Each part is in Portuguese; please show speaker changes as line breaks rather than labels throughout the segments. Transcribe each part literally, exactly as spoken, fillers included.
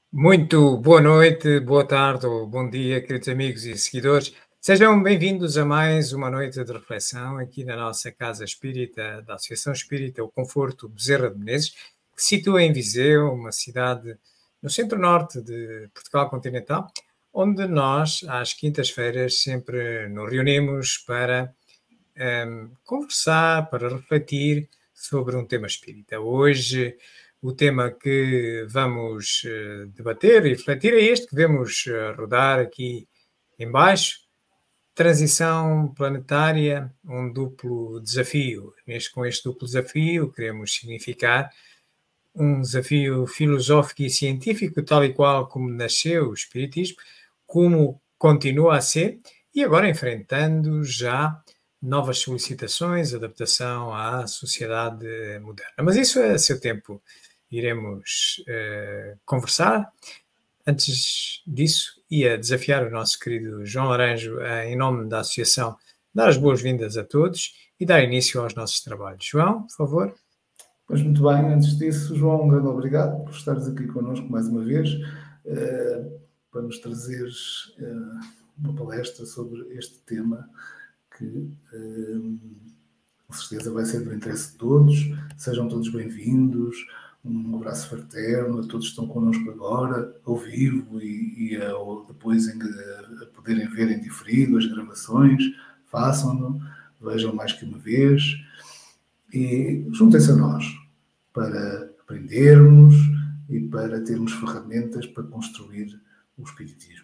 Muito boa noite, boa tarde ou bom dia, queridos amigos e seguidores. Sejam bem-vindos a mais uma noite de reflexão aqui na nossa Casa Espírita, da Associação Espírita O Conforto Bezerra de Menezes, que se situa em Viseu, uma cidade no centro-norte de Portugal continental, onde nós, às quintas-feiras, sempre nos reunimos para um, conversar, para refletir sobre um tema espírita. Hoje, o tema que vamos uh, debater e refletir é este que vemos uh, rodar aqui em baixo: transição planetária, um duplo desafio. Neste, com este duplo desafio, queremos significar um desafio filosófico e científico, tal e qual como nasceu o Espiritismo, como continua a ser, e agora enfrentando já novas solicitações, adaptação à sociedade moderna. Mas isso a seu tempo iremos uh, conversar. Antes disso, ia desafiar o nosso querido João Laranjo, uh, em nome da Associação, dar as boas-vindas a todos e dar início aos nossos trabalhos. João, por favor.
Pois muito bem, antes disso, João, um grande obrigado por estares aqui connosco mais uma vez, uh, para nos trazeres uh, uma palestra sobre este tema que uh, com certeza vai ser do interesse de todos. Sejam todos bem-vindos, um abraço fraterno a todos que estão connosco agora, ao vivo e, e ao, depois em, a poderem ver em diferido as gravações, façam-no, vejam mais que uma vez. E juntem-se a nós para aprendermos e para termos ferramentas para construir o Espiritismo.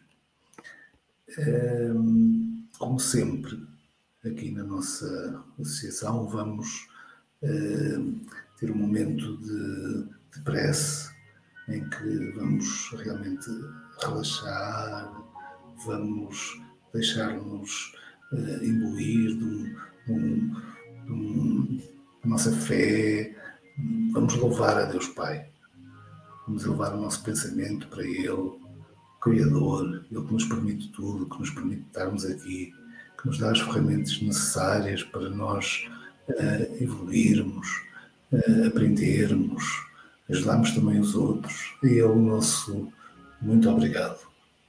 Como sempre, aqui na nossa associação, vamos ter um momento de, de prece em que vamos realmente relaxar, vamos deixar-nos imbuir de um, um, de um a nossa fé, vamos louvar a Deus Pai, vamos elevar o nosso pensamento para Ele, o Criador, Ele que nos permite tudo, que nos permite estarmos aqui, que nos dá as ferramentas necessárias para nós uh, evoluirmos, uh, aprendermos, ajudarmos também os outros. E Ele, o nosso muito obrigado.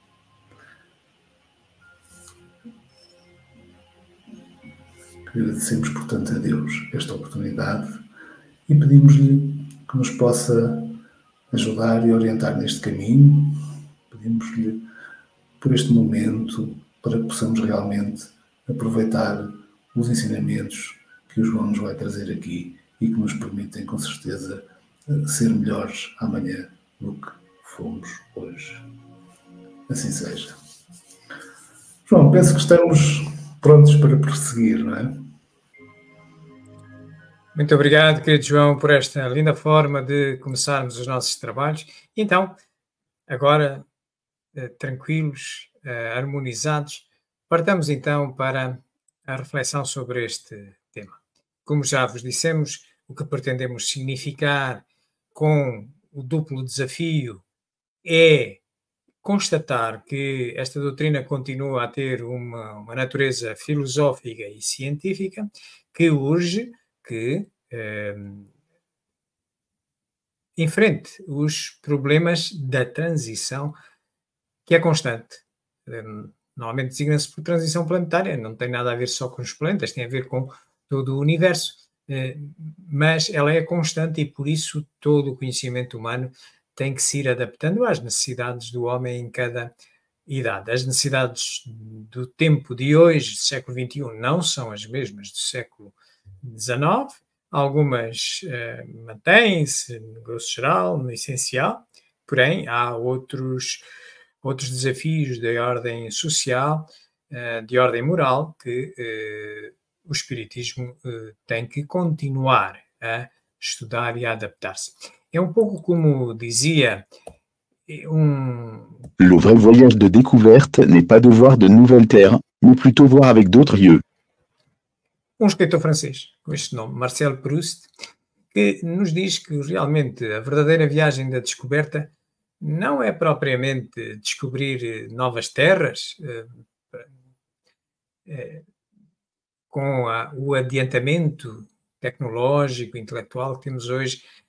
Agradecemos, portanto, a Deus esta oportunidade e pedimos-lhe que nos possa ajudar e orientar neste caminho. Pedimos-lhe por este momento para que possamos realmente aproveitar os ensinamentos que o João nos vai trazer aqui e que nos permitem, com certeza, ser melhores amanhã do que fomos hoje. Assim seja. João, penso que estamos prontos para prosseguir, não é?
Muito obrigado, querido João, por esta linda forma de começarmos os nossos trabalhos. Então, agora, eh, tranquilos, eh, harmonizados, partamos então para a reflexão sobre este tema. Como já vos dissemos, o que pretendemos significar com o duplo desafio é constatar que esta doutrina continua a ter uma, uma natureza filosófica e científica que urge que eh, enfrente os problemas da transição, que é constante. Eh, normalmente designa-se por transição planetária, não tem nada a ver só com os planetas, tem a ver com todo o universo, eh, mas ela é constante e por isso todo o conhecimento humano tem que se ir adaptando às necessidades do homem em cada idade. As necessidades do tempo de hoje, do século vinte e um, não são as mesmas do século dezenove, algumas uh, mantêm-se, no grosso geral, no essencial, porém há outros, outros desafios de ordem social, uh, de ordem moral, que uh, o Espiritismo uh, tem que continuar a estudar e a adaptar-se. É um pouco como dizia um...
Le vrai voyage de découverte n'est pas de voir de nouvelles terres, mais plutôt voir avec d'autres yeux.
Um escritor francês, com este nome, Marcel Proust, que nos diz que realmente a verdadeira viagem da descoberta não é propriamente descobrir novas terras, eh, eh, com a, o adiantamento tecnológico, intelectual que temos hoje,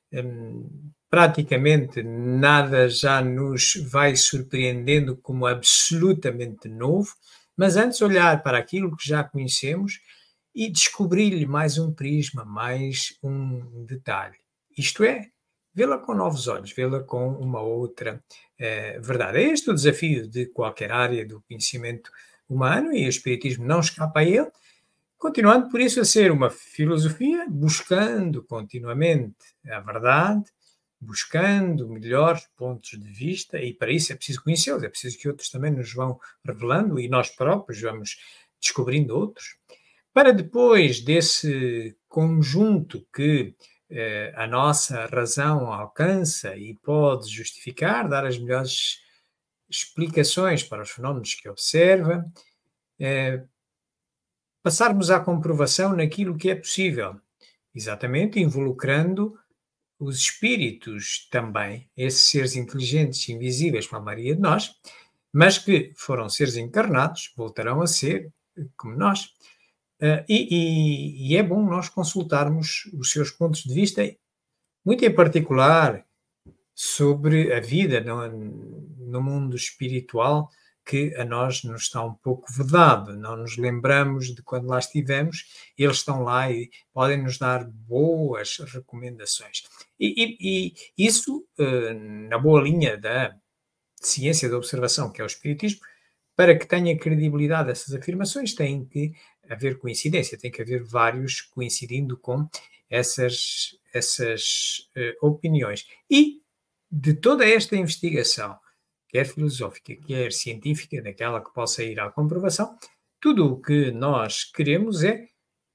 hum, praticamente nada já nos vai surpreendendo como absolutamente novo, mas antes olhar para aquilo que já conhecemos e descobrir-lhe mais um prisma, mais um detalhe. Isto é, vê-la com novos olhos, vê-la com uma outra eh, verdade. É este o desafio de qualquer área do conhecimento humano e o Espiritismo não escapa a ele, continuando por isso a ser uma filosofia buscando continuamente a verdade, buscando melhores pontos de vista, e para isso é preciso conhecê-los, é preciso que outros também nos vão revelando e nós próprios vamos descobrindo outros, para depois desse conjunto que eh, a nossa razão alcança e pode justificar, dar as melhores explicações para os fenómenos que observa, eh, passarmos à comprovação naquilo que é possível, exatamente involucrando os espíritos também, esses seres inteligentes, invisíveis para a maioria de nós, mas que foram seres encarnados, voltarão a ser como nós. Uh, e, e, e é bom nós consultarmos os seus pontos de vista, muito em particular sobre a vida no, no mundo espiritual, que a nós nos está um pouco vedado, não nos lembramos de quando lá estivemos, eles estão lá e podem nos dar boas recomendações. E, e, e isso, na boa linha da ciência da observação, que é o Espiritismo, para que tenha credibilidade essas afirmações, tem que haver coincidência, tem que haver vários coincidindo com essas, essas uh, opiniões. E de toda esta investigação, quer filosófica, quer científica, daquela que possa ir à comprovação, tudo o que nós queremos é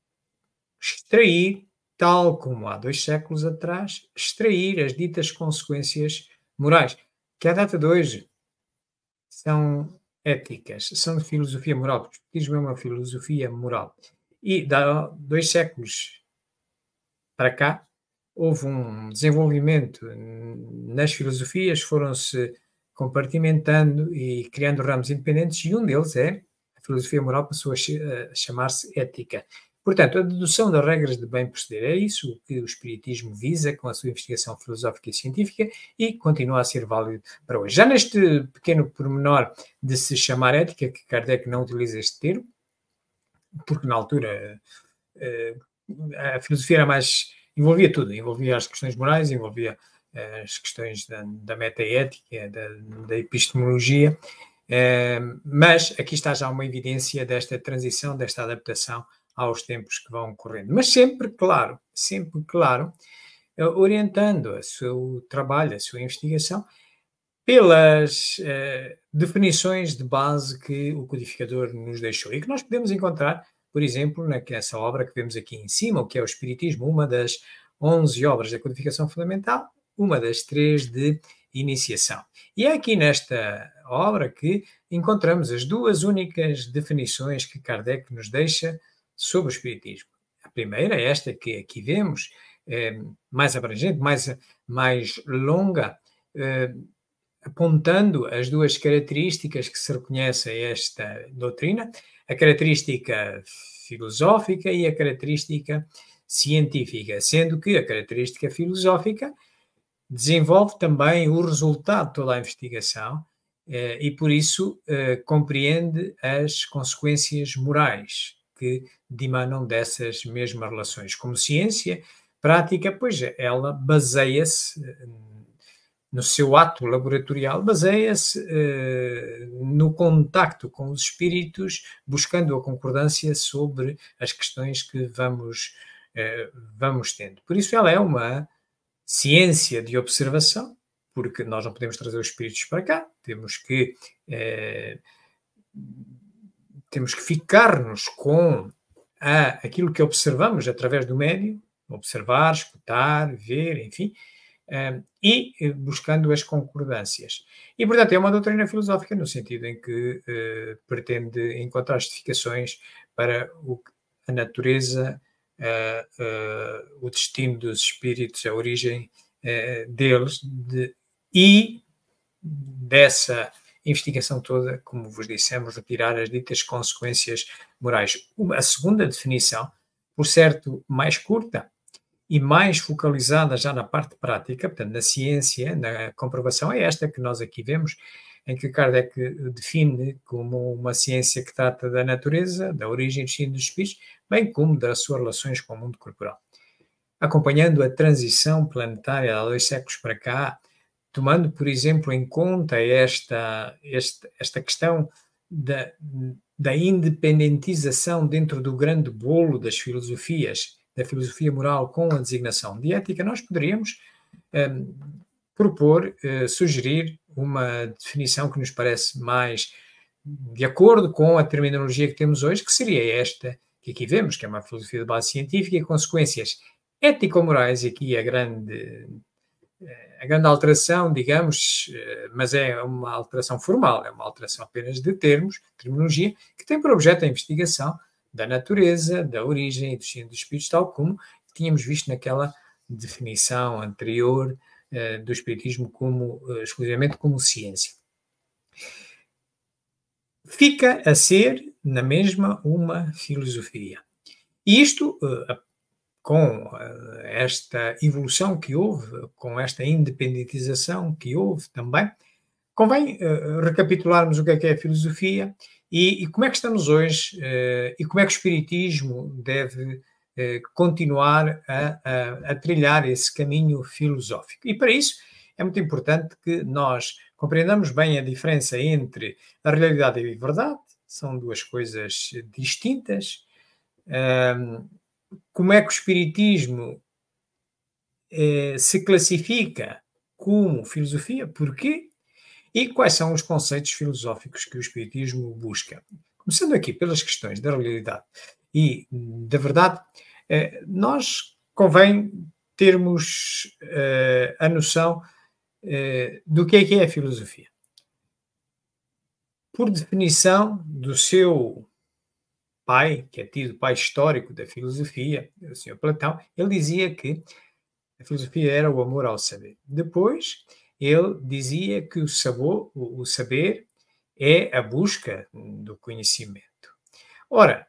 extrair, tal como há dois séculos atrás, extrair as ditas consequências morais, que à data de hoje são éticas, são de filosofia moral, porque o Espiritismo é uma filosofia moral. E há dois séculos para cá, houve um desenvolvimento nas filosofias, foram-se compartimentando e criando ramos independentes, e um deles é a filosofia moral, passou a chamar-se ética. Portanto, a dedução das regras de bem proceder é isso que o Espiritismo visa com a sua investigação filosófica e científica e continua a ser válido para hoje. Já neste pequeno pormenor de se chamar ética, que Kardec não utiliza este termo, porque na altura a filosofia era mais, envolvia tudo, envolvia as questões morais, envolvia as questões da, da metaética, da, da epistemologia, mas aqui está já uma evidência desta transição, desta adaptação aos tempos que vão correndo. Mas sempre, claro, sempre, claro, orientando o seu trabalho, a sua investigação, pelas uh, definições de base que o codificador nos deixou e que nós podemos encontrar, por exemplo, nessa obra que vemos aqui em cima, o que é o Espiritismo, uma das onze obras da codificação fundamental, uma das três de iniciação. E é aqui nesta obra que encontramos as duas únicas definições que Kardec nos deixa sobre o Espiritismo. A primeira é esta que aqui vemos, é, mais abrangente, mais, mais longa, é, apontando as duas características que se reconhecem a esta doutrina, a característica filosófica e a característica científica, sendo que a característica filosófica desenvolve também o resultado de toda a investigação eh, e, por isso, eh, compreende as consequências morais que dimanam dessas mesmas relações. Como ciência prática, pois ela baseia-se no seu ato laboratorial, baseia-se eh, no contacto com os espíritos, buscando a concordância sobre as questões que vamos, eh, vamos tendo. Por isso ela é uma ciência de observação, porque nós não podemos trazer os espíritos para cá, temos que... Eh, temos que ficar-nos com a, aquilo que observamos através do médio, observar, escutar, ver, enfim, um, e buscando as concordâncias. E, portanto, é uma doutrina filosófica no sentido em que uh, pretende encontrar justificações para o, a natureza, uh, uh, o destino dos espíritos, a origem uh, deles, de, e dessa investigação toda, como vos dissemos, retirar as ditas consequências morais. A segunda definição, por certo, mais curta e mais focalizada já na parte prática, portanto, na ciência, na comprovação, é esta que nós aqui vemos, em que Kardec define como uma ciência que trata da natureza, da origem e destino dos espíritos, bem como das suas relações com o mundo corporal. Acompanhando a transição planetária há dois séculos para cá, tomando, por exemplo, em conta esta, esta, esta questão da, da independentização dentro do grande bolo das filosofias, da filosofia moral com a designação de ética, nós poderíamos um, propor, uh, sugerir uma definição que nos parece mais de acordo com a terminologia que temos hoje, que seria esta que aqui vemos, que é uma filosofia de base científica e consequências ético-morais, e aqui a grande, a grande alteração, digamos, mas é uma alteração formal, é uma alteração apenas de termos, terminologia, que tem por objeto a investigação da natureza, da origem e do destino dos espíritos, tal como tínhamos visto naquela definição anterior uh, do espiritismo como, uh, exclusivamente como ciência. Fica a ser, na mesma, uma filosofia. E isto, uh, com uh, esta evolução que houve, com esta independentização que houve também, convém uh, recapitularmos o que é que é a filosofia e, e como é que estamos hoje uh, e como é que o espiritismo deve uh, continuar a, a, a trilhar esse caminho filosófico. E para isso é muito importante que nós compreendamos bem a diferença entre a realidade e a verdade, são duas coisas distintas. Um, como é que o espiritismo eh, se classifica como filosofia, porquê? E quais são os conceitos filosóficos que o espiritismo busca? Começando aqui pelas questões da realidade e da verdade, eh, nós convém termos eh, a noção eh, do que é que é a filosofia. Por definição do seu pai, que é tido pai histórico da filosofia, o senhor Platão, ele dizia que a filosofia era o amor ao saber. Depois, ele dizia que o, sabor, o saber é a busca do conhecimento. Ora,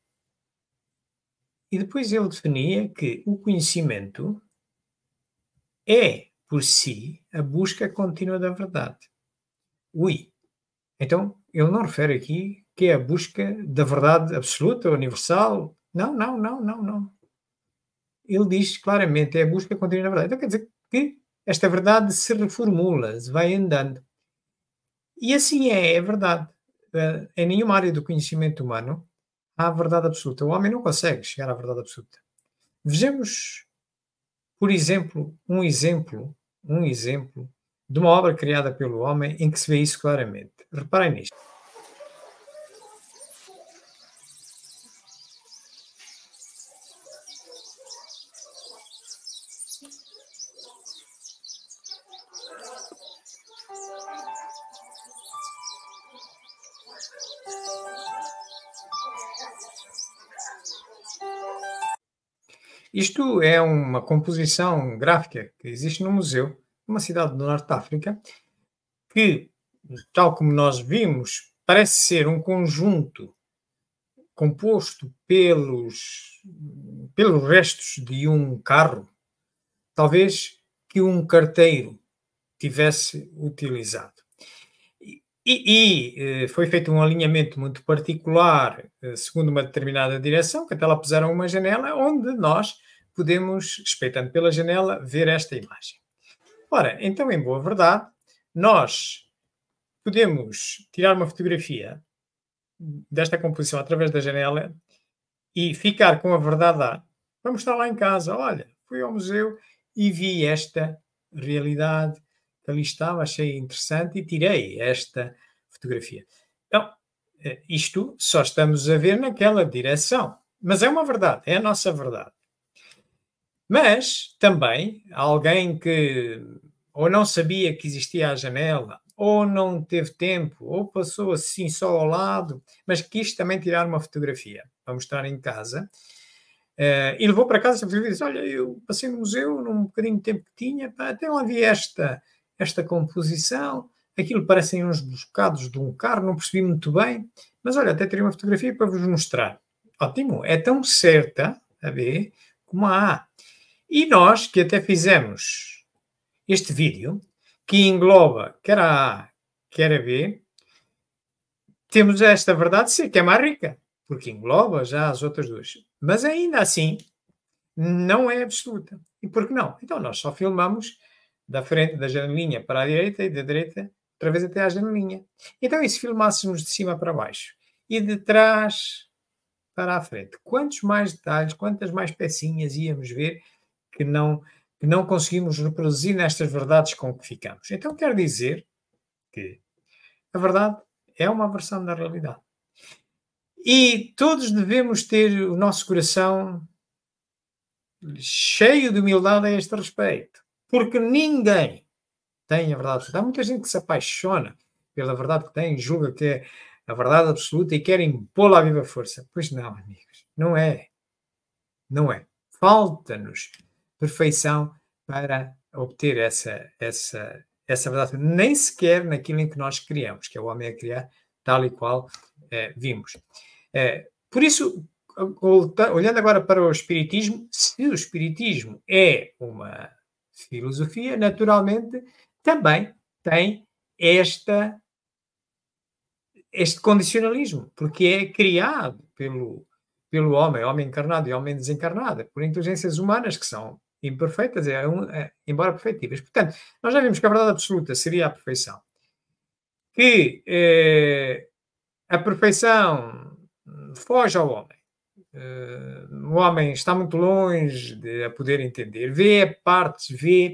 e depois ele definia que o conhecimento é, por si, a busca contínua da verdade. Ui, então ele não refere aqui que é a busca da verdade absoluta, universal. Não, não, não, não, não. Ele diz claramente, é a busca contínua da verdade. Então quer dizer que esta verdade se reformula, se vai andando. E assim é, é verdade. Em nenhuma área do conhecimento humano há a verdade absoluta. O homem não consegue chegar à verdade absoluta. Vejamos, por exemplo, um exemplo, um exemplo de uma obra criada pelo homem em que se vê isso claramente. Reparem nisto. Isto é uma composição gráfica que existe no museu, numa cidade do Norte de África, que, tal como nós vimos, parece ser um conjunto composto pelos, pelos restos de um carro, talvez que um carteiro tivesse utilizado. E, e foi feito um alinhamento muito particular, segundo uma determinada direção, que até lá puseram uma janela, onde nós podemos, espreitando pela janela, ver esta imagem. Ora, então, em boa verdade, nós podemos tirar uma fotografia desta composição através da janela e ficar com a verdade lá. Vamos estar lá em casa, olha, fui ao museu e vi esta realidade que ali estava, achei interessante e tirei esta fotografia. Então, isto só estamos a ver naquela direção. Mas é uma verdade, é a nossa verdade. Mas também alguém que ou não sabia que existia a janela, ou não teve tempo, ou passou assim só ao lado, mas quis também tirar uma fotografia para mostrar em casa, uh, e levou para casa essa fotografia e disse, olha, eu passei no museu num bocadinho de tempo que tinha, pá, até lá vi esta, esta composição, aquilo parecem uns bocados de um carro, não percebi muito bem, mas olha, até tirei uma fotografia para vos mostrar. Ótimo, é tão certa a B como a A. E nós, que até fizemos este vídeo, que engloba quer a A, quer a B, temos esta verdade sim, que é mais rica, porque engloba já as outras duas. Mas ainda assim, não é absoluta. E por que não? Então nós só filmamos da frente da janelinha para a direita e da direita outra vez até à janelinha. Então e se filmássemos de cima para baixo e de trás para a frente? Quantos mais detalhes, quantas mais pecinhas íamos ver que não, que não conseguimos reproduzir nestas verdades com que ficamos? Então quer dizer que a verdade é uma versão da realidade. E todos devemos ter o nosso coração cheio de humildade a este respeito. Porque ninguém tem a verdade. Há muita gente que se apaixona pela verdade que tem, julga que é a verdade absoluta e quer impô-la à viva força. Pois não, amigos. Não é. Não é. Falta-nos perfeição para obter essa, essa, essa verdade. Nem sequer naquilo em que nós criamos, que é o homem a criar tal e qual eh, vimos. Eh, por isso, olhando agora para o Espiritismo, se o Espiritismo é uma filosofia, naturalmente também tem esta, este condicionalismo, porque é criado pelo, pelo homem, homem encarnado e homem desencarnado, por inteligências humanas que são imperfeitas, é um, é, embora perfeitíveis. Portanto, nós já vimos que a verdade absoluta seria a perfeição. Que eh, a perfeição foge ao homem. Uh, o homem está muito longe de a poder entender, vê partes, vê,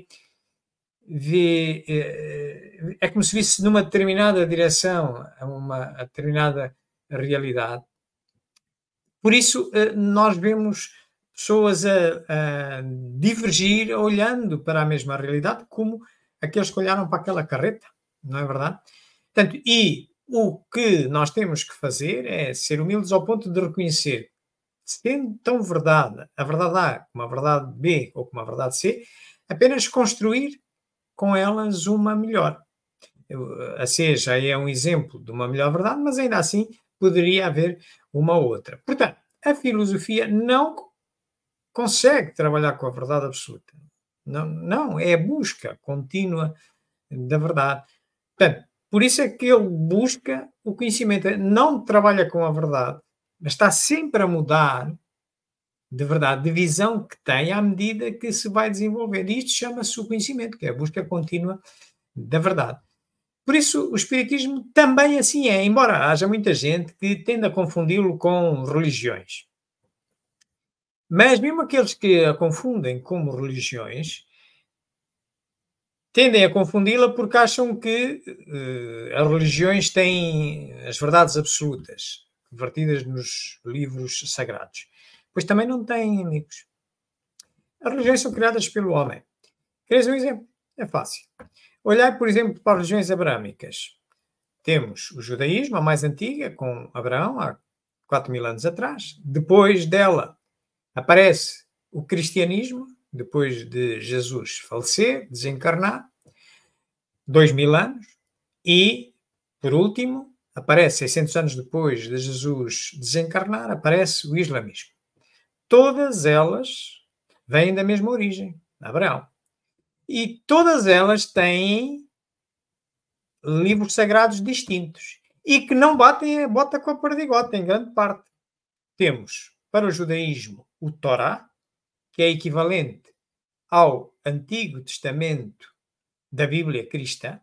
vê uh, é como se visse numa determinada direção, uma determinada realidade. Por isso, uh, nós vemos pessoas a, a divergir olhando para a mesma realidade, como aqueles que olharam para aquela carreta, não é verdade? Portanto, e o que nós temos que fazer é ser humildes ao ponto de reconhecer, sendo tão verdade, a verdade A como a verdade B ou como a verdade C, apenas construir com elas uma melhor. A C já é um exemplo de uma melhor verdade, mas ainda assim poderia haver uma outra. Portanto, a filosofia não consegue trabalhar com a verdade absoluta. Não, não é a busca contínua da verdade. Portanto, por isso é que ele busca o conhecimento. Não trabalha com a verdade, mas está sempre a mudar de verdade, de visão que tem à medida que se vai desenvolvendo. E isto chama-se o conhecimento, que é a busca contínua da verdade. Por isso, o Espiritismo também assim é, embora haja muita gente que tende a confundi-lo com religiões. Mas mesmo aqueles que a confundem como religiões, tendem a confundi-la porque acham que uh, as religiões têm as verdades absolutas, vertidas nos livros sagrados. Pois também não têm, amigos. As religiões são criadas pelo homem. Queres um exemplo? É fácil. Olhar, por exemplo, para as religiões abraâmicas. Temos o judaísmo, a mais antiga, com Abraão, há quatro mil anos atrás. Depois dela aparece o cristianismo, depois de Jesus falecer, desencarnar, dois mil anos. E, por último, aparece, seiscentos anos depois de Jesus desencarnar, aparece o islamismo. Todas elas vêm da mesma origem, Abraão. E todas elas têm livros sagrados distintos e que não batem a bota com a perdigota, em grande parte. Temos, para o judaísmo, o Torá, que é equivalente ao Antigo Testamento da Bíblia cristã.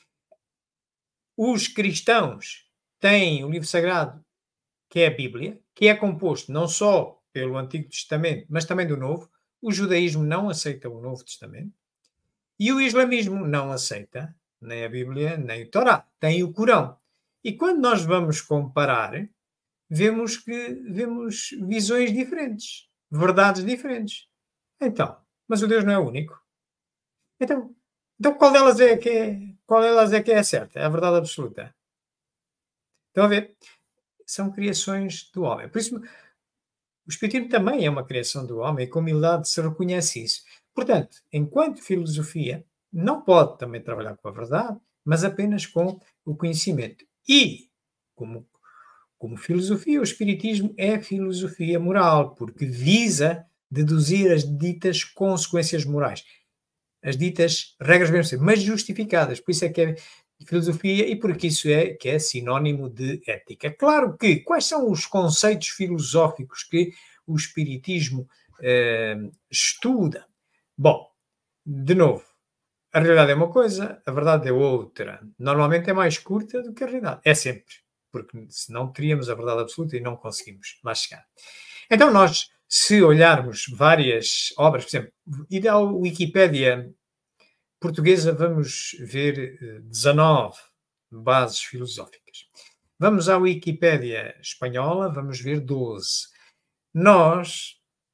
Os cristãos têm o livro sagrado, que é a Bíblia, que é composto não só pelo Antigo Testamento, mas também do Novo. O judaísmo não aceita o Novo Testamento. E o islamismo não aceita nem a Bíblia, nem o Torá. Tem o Corão. E quando nós vamos comparar, vemos que vemos visões diferentes, verdades diferentes. Então, mas o Deus não é único. Então, então qual delas é que é, qual delas é que é a certa? É a verdade absoluta. Estão a ver? São criações do homem. Por isso, o Espiritismo também é uma criação do homem e com humildade se reconhece isso. Portanto, enquanto filosofia, não pode também trabalhar com a verdade, mas apenas com o conhecimento. E, como, como filosofia, o Espiritismo é filosofia moral, porque visa deduzir as ditas consequências morais, as ditas regras mesmo ser, mas justificadas. Por isso é que é filosofia e porque isso é que é sinónimo de ética. Claro que quais são os conceitos filosóficos que o Espiritismo eh, estuda? Bom, de novo, a realidade é uma coisa, a verdade é outra. Normalmente é mais curta do que a realidade. É sempre. Porque senão teríamos a verdade absoluta e não conseguimos lá chegar. Então nós, se olharmos várias obras, por exemplo, ir à Wikipédia portuguesa, vamos ver dezanove bases filosóficas. Vamos à Wikipédia espanhola, vamos ver doze. Nós,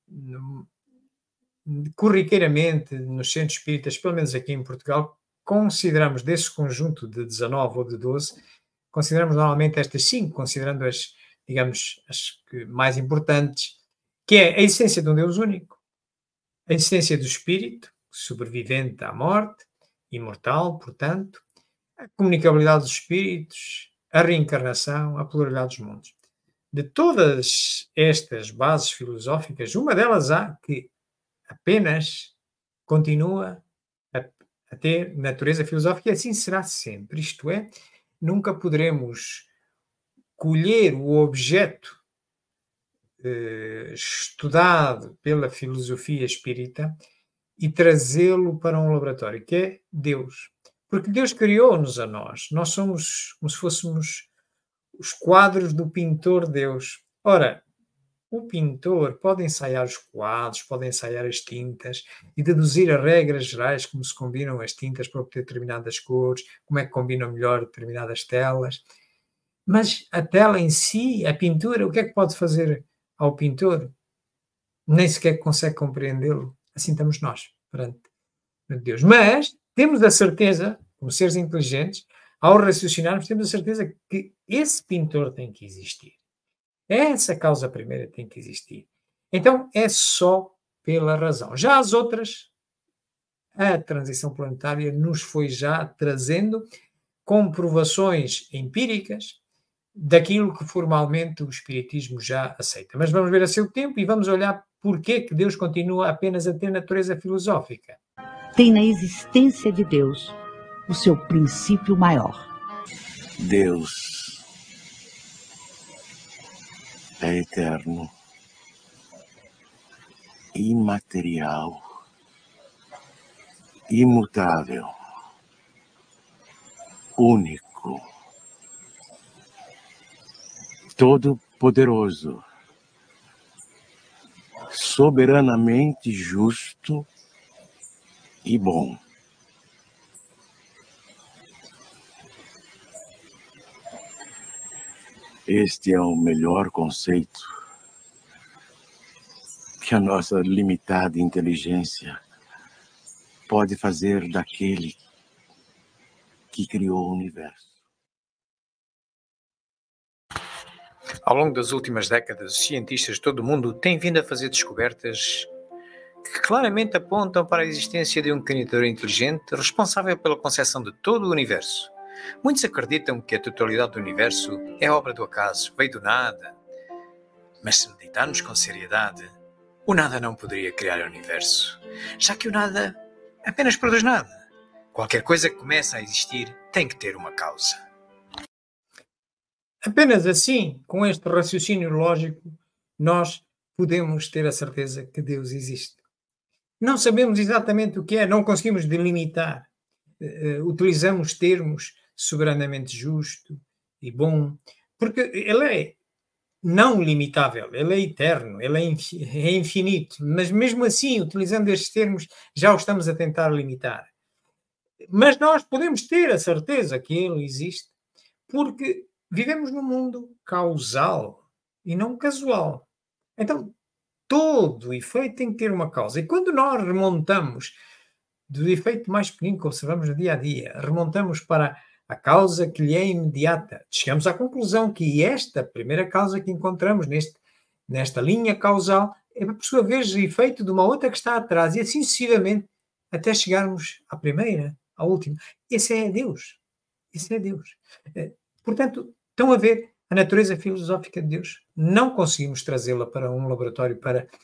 corriqueiramente, nos centros espíritas, pelo menos aqui em Portugal, consideramos desse conjunto de dezanove ou de doze, consideramos normalmente estas cinco, considerando as, digamos, as mais importantes, que é a essência de um Deus único, a essência do Espírito, sobrevivente à morte, imortal, portanto, a comunicabilidade dos Espíritos, a reencarnação, a pluralidade dos mundos. De todas estas bases filosóficas, uma delas há que apenas continua a, a ter natureza filosófica e assim será sempre. Isto é, nunca poderemos colher o objeto eh, estudado pela filosofia espírita e trazê-lo para um laboratório, que é Deus. Porque Deus criou-nos a nós. Nós somos como se fôssemos os quadros do pintor Deus. Ora, o pintor pode ensaiar os quadros, pode ensaiar as tintas e deduzir as regras gerais, como se combinam as tintas para obter determinadas cores, como é que combinam melhor determinadas telas. Mas a tela em si, a pintura, o que é que pode fazer ao pintor? Nem sequer consegue compreendê-lo. Assim estamos nós, perante Deus. Mas temos a certeza, como seres inteligentes, ao raciocinarmos, temos a certeza que esse pintor tem que existir. Essa causa primeira tem que existir. Então, é só pela razão. Já as outras, a transição planetária nos foi já trazendo comprovações empíricas daquilo que formalmente o Espiritismo já aceita. Mas vamos ver a seu tempo e vamos olhar porque que Deus continua apenas a ter natureza filosófica.
Tem na existência de Deus o seu princípio maior.
Deus é eterno, imaterial, imutável, único, todo-poderoso, soberanamente justo e bom. Este é o melhor conceito que a nossa limitada inteligência pode fazer daquele que criou o universo.
Ao longo das últimas décadas, os cientistas de todo o mundo têm vindo a fazer descobertas que claramente apontam para a existência de um criador inteligente responsável pela concepção de todo o universo. Muitos acreditam que a totalidade do universo é obra do acaso, veio do nada. Mas se meditarmos com seriedade, o nada não poderia criar o universo, já que o nada apenas produz nada. Qualquer coisa que começa a existir tem que ter uma causa. Apenas assim, com este raciocínio lógico, nós podemos ter a certeza que Deus existe. Não sabemos exatamente o que é, não conseguimos delimitar. Uh, utilizamos termos soberanamente justo e bom, porque ele é não limitável, ele é eterno, ele é infinito, mas mesmo assim, utilizando estes termos, já o estamos a tentar limitar. Mas nós podemos ter a certeza que ele existe, porque vivemos num mundo causal e não casual. Então, todo efeito tem que ter uma causa. E quando nós remontamos do efeito mais pequenino que observamos no dia a dia, remontamos para a causa que lhe é imediata, chegamos à conclusão que esta primeira causa que encontramos neste, nesta linha causal é, por sua vez, o efeito de uma outra que está atrás, e assim sucessivamente, até chegarmos à primeira, à última. Esse é Deus. Esse é Deus. Portanto, estão a ver a natureza filosófica de Deus. Não conseguimos trazê-la para um laboratório para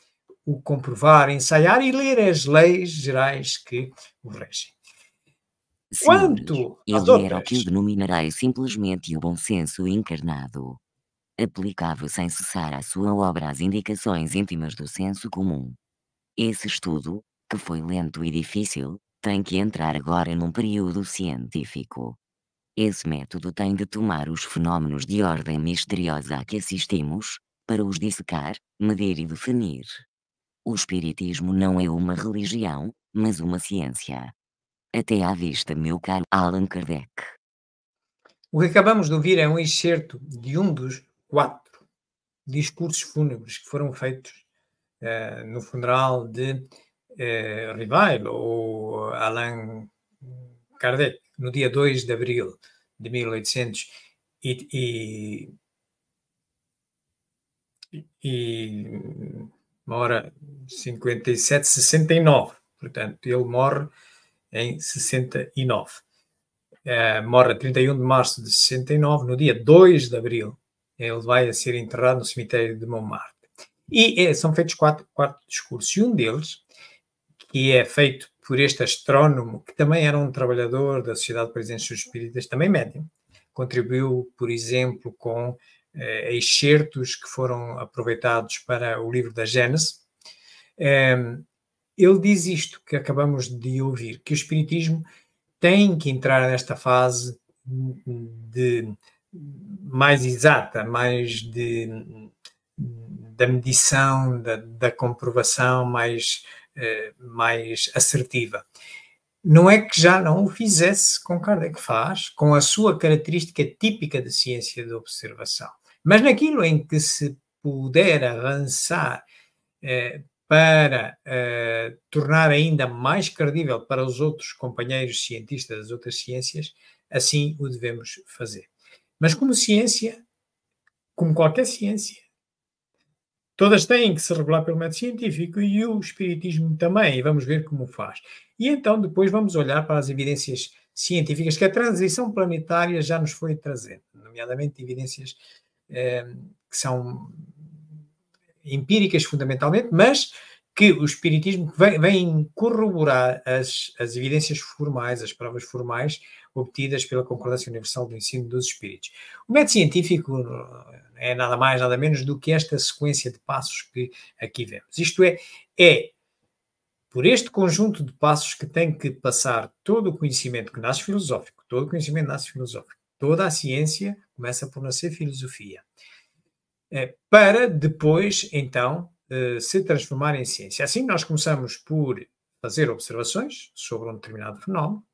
o comprovar, ensaiar e ler as leis gerais que o regem. Quanto às
ele era o
outras,
que eu denominarei simplesmente o bom senso encarnado. Aplicava sem cessar à sua obra as indicações íntimas do senso comum. Esse estudo, que foi lento e difícil, tem que entrar agora num período científico. Esse método tem de tomar os fenómenos de ordem misteriosa a que assistimos, para os dissecar, medir e definir. O espiritismo não é uma religião, mas uma ciência. Até à vista, meu caro Allan Kardec.
o que acabamos de ouvir é um excerto de um dos quatro discursos fúnebres que foram feitos uh, no funeral de uh, Rivail, ou Allan Kardec, no dia dois de abril de mil oitocentos e, e, e uma hora cinquenta e sete, sessenta e nove. Portanto, ele morre em sessenta e nove. Uh, morre a trinta e um de março de sessenta e nove, no dia dois de abril. Ele vai a ser enterrado no cemitério de Montmartre. E é, são feitos quatro, quatro discursos. E um deles, que é feito por este astrónomo, que também era um trabalhador da Sociedade de Presidentes Espíritas, também médium, contribuiu, por exemplo, com eh, excertos que foram aproveitados para o livro da Gênese. Eh, ele diz isto que acabamos de ouvir, que o Espiritismo tem que entrar nesta fase de mais exata, mais de, da medição, da, da comprovação mais, eh, mais assertiva. Não é que já não o fizesse com Kardec, faz, com a sua característica típica de ciência de observação. Mas naquilo em que se puder avançar eh, para eh, tornar ainda mais credível para os outros companheiros cientistas das outras ciências, assim o devemos fazer. Mas como ciência, como qualquer ciência, todas têm que se regular pelo método científico e o Espiritismo também, e vamos ver como faz. E então depois vamos olhar para as evidências científicas que a transição planetária já nos foi trazendo, nomeadamente evidências eh, que são empíricas fundamentalmente, mas que o Espiritismo vem, vem corroborar as, as evidências formais, as provas formais obtidas pela Concordância Universal do Ensino dos Espíritos. O método científico é nada mais, nada menos do que esta sequência de passos que aqui vemos. Isto é, é por este conjunto de passos que tem que passar todo o conhecimento que nasce filosófico, todo o conhecimento nasce filosófico, toda a ciência começa por nascer filosofia, é, para depois, então, se transformar em ciência. Assim, nós começamos por fazer observações sobre um determinado fenómeno,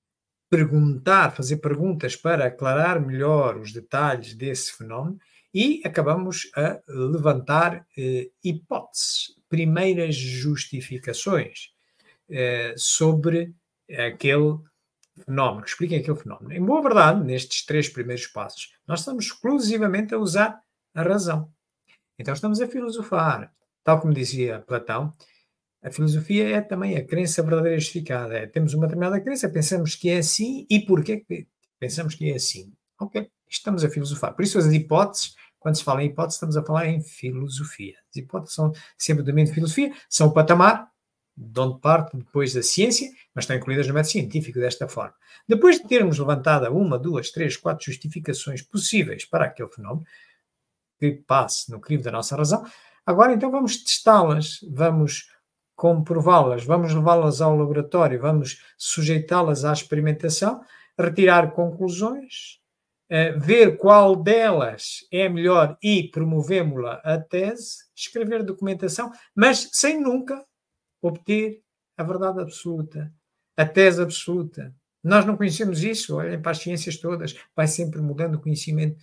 perguntar, fazer perguntas para aclarar melhor os detalhes desse fenómeno e acabamos a levantar eh, hipóteses, primeiras justificações eh, sobre aquele fenómeno, que expliquem aquele fenómeno. Em boa verdade, nestes três primeiros passos, nós estamos exclusivamente a usar a razão. Então estamos a filosofar. Tal como dizia Platão, a filosofia é também a crença verdadeira justificada. É, temos uma determinada crença, pensamos que é assim, e porquê que pensamos que é assim? Ok, estamos a filosofar. Por isso as hipóteses, quando se fala em hipóteses, estamos a falar em filosofia. As hipóteses são sempre do domínio de filosofia, são o patamar de onde parte depois da ciência, mas estão incluídas no método científico desta forma. Depois de termos levantado uma, duas, três, quatro justificações possíveis para aquele fenómeno, que passe no crivo da nossa razão, agora então vamos testá-las, vamos comprová-las, vamos levá-las ao laboratório, vamos sujeitá-las à experimentação, retirar conclusões, uh, ver qual delas é melhor e promovemos-la a tese, escrever documentação, mas sem nunca obter a verdade absoluta, a tese absoluta. Nós não conhecemos isso, olhem para as ciências todas, vai sempre mudando o conhecimento.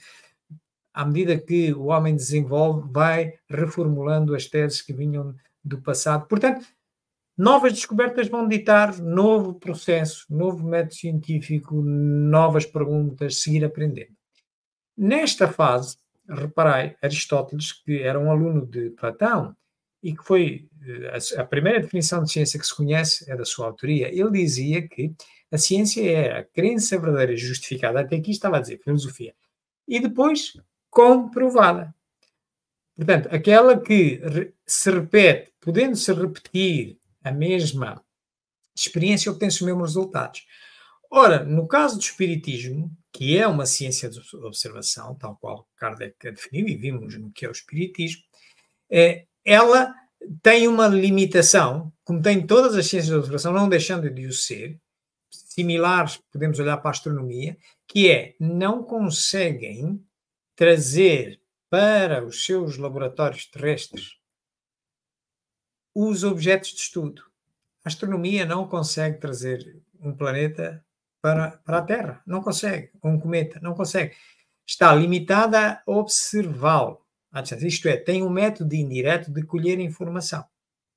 À medida que o homem desenvolve, vai reformulando as teses que vinham do passado. Portanto, novas descobertas vão ditar novo processo, novo método científico, novas perguntas, seguir aprendendo. Nesta fase, reparai, Aristóteles, que era um aluno de Platão, e que foi a, a primeira definição de ciência que se conhece é da sua autoria, ele dizia que a ciência era a crença verdadeira justificada, até aqui estava a dizer filosofia, e depois comprovada. Portanto, aquela que se repete, podendo-se repetir a mesma experiência, obtém-se os mesmos resultados. Ora, no caso do Espiritismo, que é uma ciência de observação, tal qual Kardec a definiu, e vimos no que é o Espiritismo, é, ela tem uma limitação, como tem todas as ciências de observação, não deixando de o ser, similares, podemos olhar para a astronomia, que é, não conseguem trazer para os seus laboratórios terrestres os objetos de estudo. A astronomia não consegue trazer um planeta para, para a Terra, não consegue, ou um cometa, não consegue. Está limitada a observá-lo à distância. Isto é, tem um método indireto de colher informação.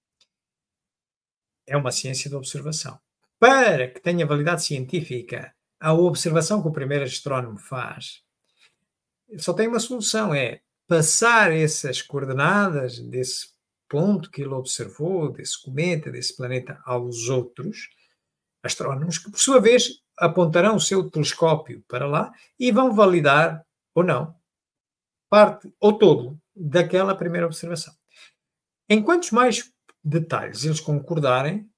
É uma ciência de observação. Para que tenha validade científica, a observação que o primeiro astrónomo faz, só tem uma solução, é passar essas coordenadas desse ponto que ele observou, desse cometa, desse planeta, aos outros astrónomos, que por sua vez apontarão o seu telescópio para lá e vão validar, ou não, parte ou todo daquela primeira observação. Em quantos mais detalhes eles concordarem,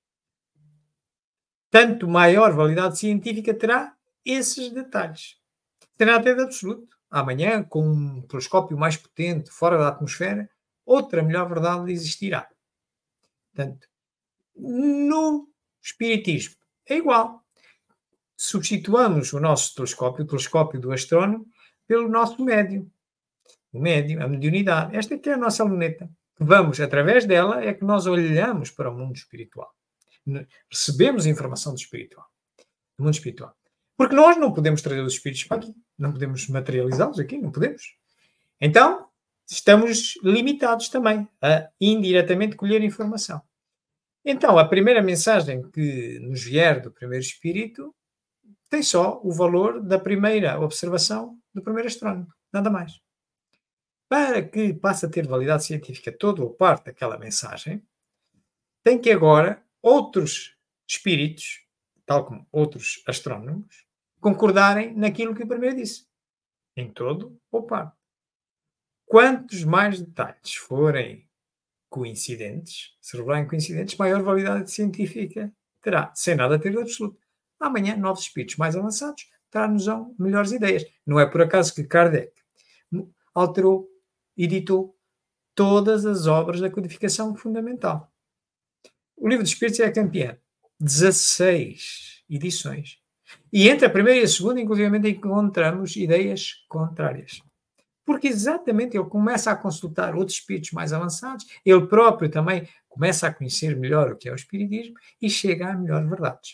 tanto maior validade científica terá esses detalhes. Será até de absoluto. Amanhã, com um telescópio mais potente, fora da atmosfera, outra melhor verdade existirá. Portanto, no Espiritismo é igual. Substituamos o nosso telescópio, o telescópio do astrónomo, pelo nosso médium. O médium, a mediunidade. Esta aqui é a nossa luneta. Vamos, através dela, é que nós olhamos para o mundo espiritual. Recebemos informação do espiritual, do mundo espiritual. Porque nós não podemos trazer os espíritos para aqui. Não podemos materializá-los aqui, não podemos. Então, estamos limitados também a indiretamente colher informação. Então, a primeira mensagem que nos vier do primeiro espírito tem só o valor da primeira observação do primeiro astrónomo, nada mais. Para que passe a ter validade científica toda ou parte daquela mensagem, tem que agora outros espíritos, tal como outros astrónomos, concordarem naquilo que o primeiro disse, em todo ou parte. Quantos mais detalhes forem coincidentes, se revelarem coincidentes, maior validade científica terá, sem nada ter de absoluto. Amanhã, novos espíritos mais avançados trarão-nos melhores ideias. Não é por acaso que Kardec alterou, editou todas as obras da codificação fundamental. O Livro dos Espíritos é campeão. dezasseis edições. E entre a primeira e a segunda, inclusive, encontramos ideias contrárias. Porque exatamente ele começa a consultar outros espíritos mais avançados, ele próprio também começa a conhecer melhor o que é o espiritismo e chega a melhores verdades.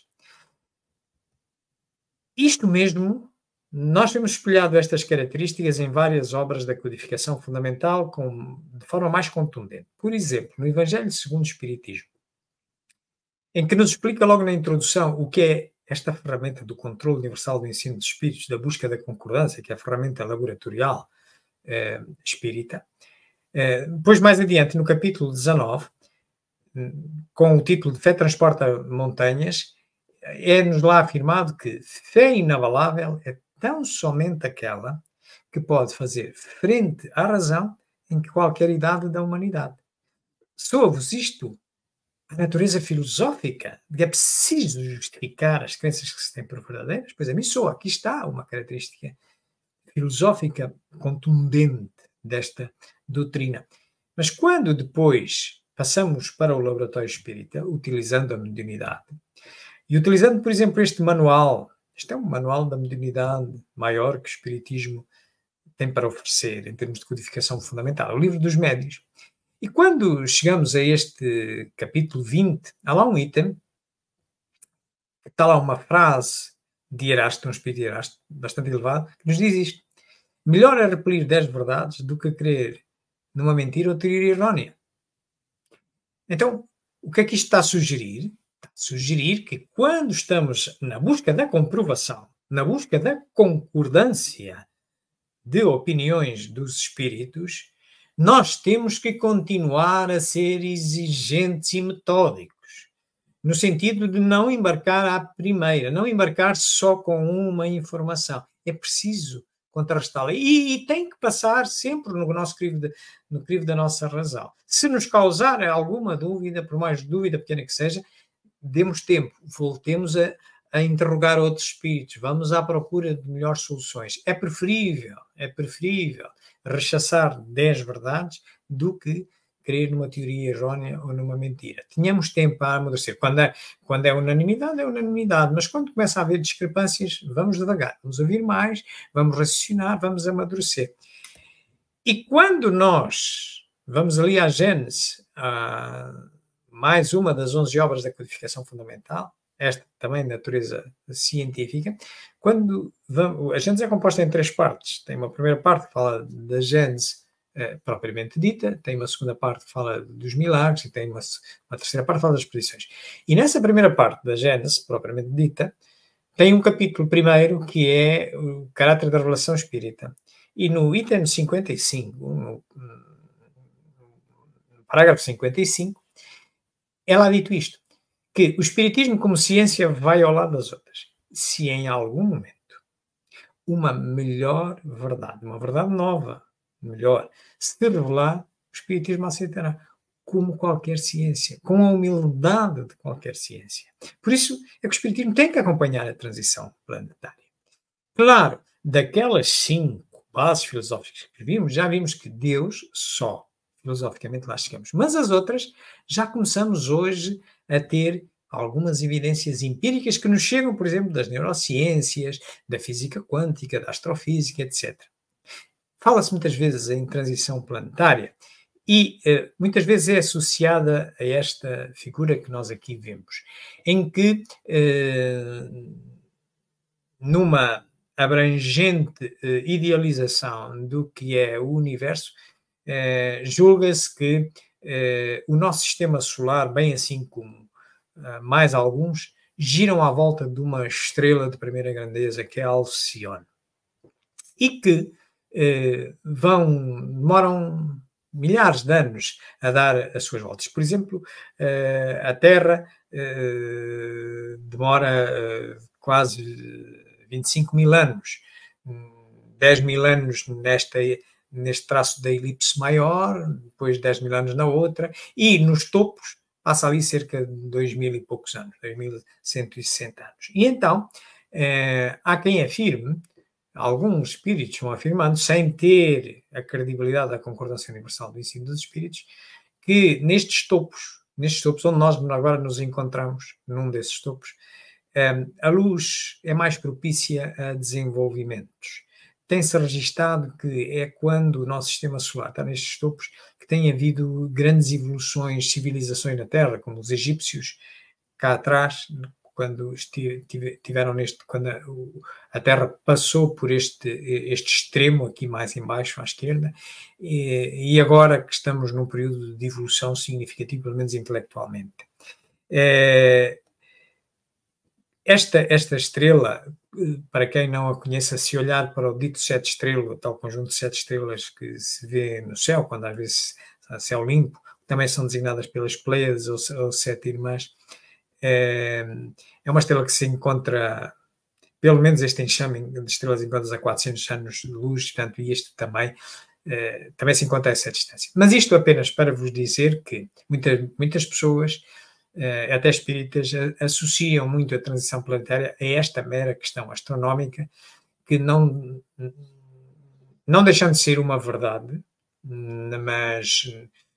Isto mesmo, nós temos espelhado estas características em várias obras da codificação fundamental com, de forma mais contundente. Por exemplo, no Evangelho segundo o Espiritismo, em que nos explica logo na introdução o que é esta ferramenta do controle universal do ensino dos espíritos, da busca da concordância, que é a ferramenta laboratorial eh, espírita. Eh, depois, mais adiante, no capítulo dezanove, com o título de Fé Transporta Montanhas, é-nos lá afirmado que fé inabalável é tão somente aquela que pode fazer frente à razão em qualquer idade da humanidade. Soa-vos isto a natureza filosófica de que é preciso justificar as crenças que se têm por verdadeiras? Pois a mim soa, aqui está uma característica filosófica contundente desta doutrina. Mas quando depois passamos para o laboratório espírita, utilizando a mediunidade, e utilizando, por exemplo, este manual, este é um manual da mediunidade maior que o espiritismo tem para oferecer em termos de codificação fundamental, o Livro dos Médiuns. E quando chegamos a este capítulo vinte, há lá um item, está lá uma frase de Erasto, um espírito de Erasto bastante elevado, que nos diz isto: melhor é repelir dez verdades do que crer numa mentira ou teoria errónea. Então, o que é que isto está a sugerir? Está a sugerir que quando estamos na busca da comprovação, na busca da concordância de opiniões dos espíritos, nós temos que continuar a ser exigentes e metódicos, no sentido de não embarcar à primeira, não embarcar só com uma informação. É preciso contrastá-la. E, e tem que passar sempre no nosso crivo, de, no crivo da nossa razão. Se nos causar alguma dúvida, por mais dúvida pequena que seja, demos tempo, voltemos a, a interrogar outros espíritos, vamos à procura de melhores soluções. É preferível, é preferível rechaçar dez verdades do que crer numa teoria errónea ou numa mentira. Tínhamos tempo a amadurecer. Quando é, quando é unanimidade, é unanimidade. Mas quando começa a haver discrepâncias, vamos devagar. Vamos ouvir mais, vamos raciocinar, vamos amadurecer. E quando nós vamos ali à Gênesis, a mais uma das onze obras da codificação fundamental, esta também de natureza científica, quando vamos, a Gênesis é composta em três partes. Tem uma primeira parte que fala da Gênesis Uh, propriamente dita, tem uma segunda parte que fala dos milagres e tem uma, uma terceira parte que fala das exposições. E nessa primeira parte da Gênesis, propriamente dita, tem um capítulo primeiro que é o caráter da revelação espírita. E no item cinquenta e cinco, no, no parágrafo cinquenta e cinco, ela ha dito isto, que o espiritismo como ciência vai ao lado das outras. Se em algum momento uma melhor verdade, uma verdade nova, melhor, se revelar, o espiritismo aceitará, como qualquer ciência, com a humildade de qualquer ciência. Por isso é que o espiritismo tem que acompanhar a transição planetária. Claro, daquelas cinco bases filosóficas que vimos, já vimos que Deus só, filosoficamente lá chegamos, mas as outras já começamos hoje a ter algumas evidências empíricas que nos chegam, por exemplo, das neurociências, da física quântica, da astrofísica, etcétera. Fala-se muitas vezes em transição planetária e uh, muitas vezes é associada a esta figura que nós aqui vemos, em que uh, numa abrangente uh, idealização do que é o universo, uh, julga-se que uh, o nosso sistema solar, bem assim como uh, mais alguns, giram à volta de uma estrela de primeira grandeza, que é Alcione, e que Uh, vão, demoram milhares de anos a dar as suas voltas. Por exemplo, uh, a Terra uh, demora uh, quase vinte e cinco mil anos, dez mil anos nesta, neste traço da elipse maior, depois dez mil anos na outra, e nos topos passa ali cerca de dois mil e poucos anos, dois mil cento e sessenta anos. E então, uh, há quem afirme, alguns espíritos vão afirmando, sem ter a credibilidade da concordância universal do ensino dos espíritos, que nestes topos, nestes topos onde nós agora nos encontramos, num desses topos, a luz é mais propícia a desenvolvimentos. Tem-se registado que é quando o nosso sistema solar está nestes topos que tem havido grandes evoluções, civilizações na Terra, como os egípcios cá atrás, quando tiveram neste, quando a, a Terra passou por este, este extremo aqui mais embaixo à esquerda, e, e agora que estamos num período de evolução significativo, pelo menos intelectualmente. É, esta, esta estrela, para quem não a conheça, se olhar para o dito sete estrelas, o tal conjunto de sete estrelas que se vê no céu, quando às vezes há céu limpo, também são designadas pelas Pleiades ou, ou sete irmãs. É uma estrela que se encontra, pelo menos este enxame de estrelas encontra-se a quatrocentos anos de luz, portanto, e este também, eh, também se encontra a essa distância. Mas isto apenas para vos dizer que muitas, muitas pessoas, eh, até espíritas, associam muito a transição planetária a esta mera questão astronómica, que não, não deixando de ser uma verdade, mas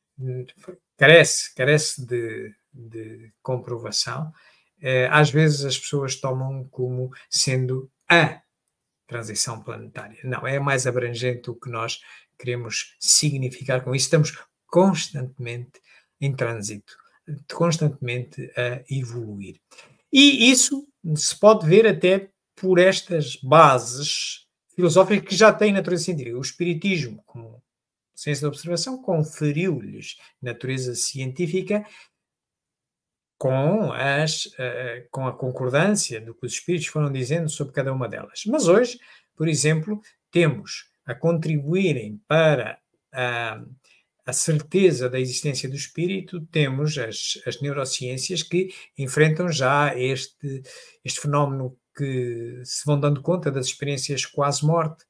carece, carece de de comprovação, eh, às vezes as pessoas tomam como sendo a transição planetária. Não, é mais abrangente o que nós queremos significar com isso. Estamos constantemente em trânsito, constantemente a evoluir. E isso se pode ver até por estas bases filosóficas que já têm natureza científica. O espiritismo, como ciência da observação, conferiu-lhes natureza científica com, as, uh, com a concordância do que os espíritos foram dizendo sobre cada uma delas. Mas hoje, por exemplo, temos a contribuírem para a, a certeza da existência do espírito, temos as, as neurociências que enfrentam já este, este fenómeno, que se vão dando conta das experiências quase-morte,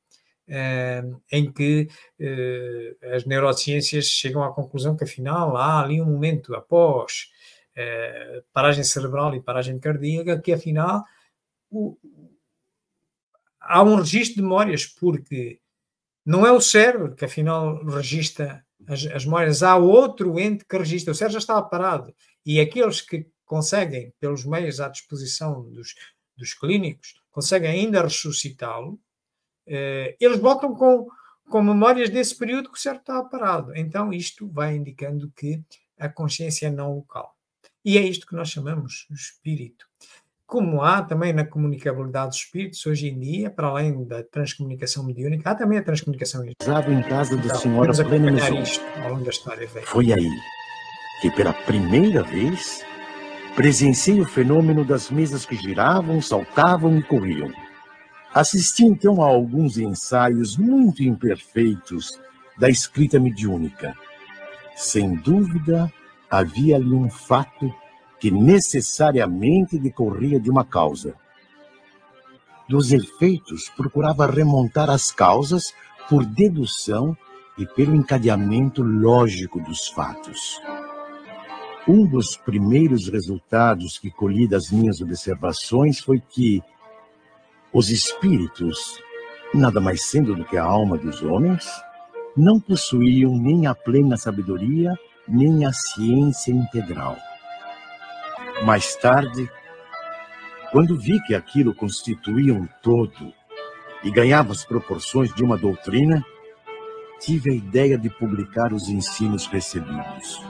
uh, em que uh, as neurociências chegam à conclusão que, afinal, há ali um momento após uh, paragem cerebral e paragem cardíaca que, afinal, o, há um registro de memórias, porque não é o cérebro que, afinal, registra as, as memórias, há outro ente que registra. O cérebro já estava parado, e aqueles que conseguem, pelos meios à disposição dos, dos clínicos, conseguem ainda ressuscitá-lo, eh, eles voltam com, com memórias desse período que o cérebro estava parado. Então, isto vai indicando que a consciência é não local. E é isto que nós chamamos de espírito. Como há também na comunicabilidade dos espíritos, hoje em dia, para além da transcomunicação mediúnica, há também a transcomunicação
espiritual. Em casa da
então,
senhora Plena Maison.
Isto ao longo da história. Véio.
Foi aí que, pela primeira vez, presenciei o fenômeno das mesas que giravam, saltavam e corriam. Assisti então a alguns ensaios muito imperfeitos da escrita mediúnica. Sem dúvida, havia ali um fato que necessariamente decorria de uma causa. Dos efeitos, procurava remontar as causas por dedução e pelo encadeamento lógico dos fatos. Um dos primeiros resultados que colhi das minhas observações foi que os espíritos, nada mais sendo do que a alma dos homens, não possuíam nem a plena sabedoria, nem a ciência integral. Mais tarde, quando vi que aquilo constituía um todo e ganhava as proporções de uma doutrina, tive a ideia de publicar os ensinos recebidos.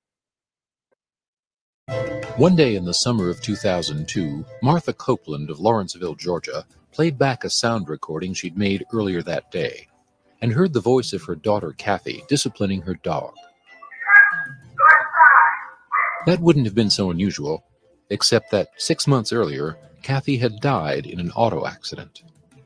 One day in the summer of two thousand two, Martha Copeland of Lawrenceville, Georgia, played back a sound recording she'd made earlier that day and heard the voice of her daughter, Kathy, disciplining her dog. That wouldn't have been so unusual, except that six months earlier, Kathy had died in an auto accident.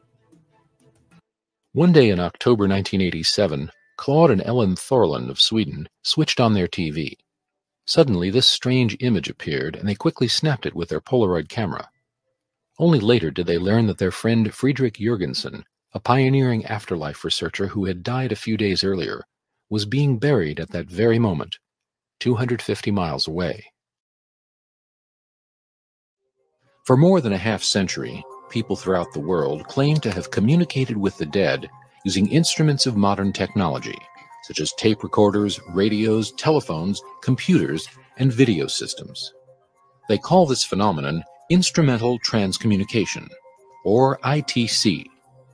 One day in October nineteen eighty-seven, Claude and Ellen Thorland of Sweden switched on their T V. Suddenly, this strange image appeared, and they quickly snapped it with their Polaroid camera. Only later did they learn that their friend Friedrich Jürgensen, a pioneering afterlife researcher who had died a few days earlier, was being buried at that very moment, two hundred fifty miles away. For more than a half century, people throughout the world claim to have communicated with the dead using instruments of modern technology, such as tape recorders, radios, telephones, computers, and video systems. They call this phenomenon instrumental transcommunication, or I T C.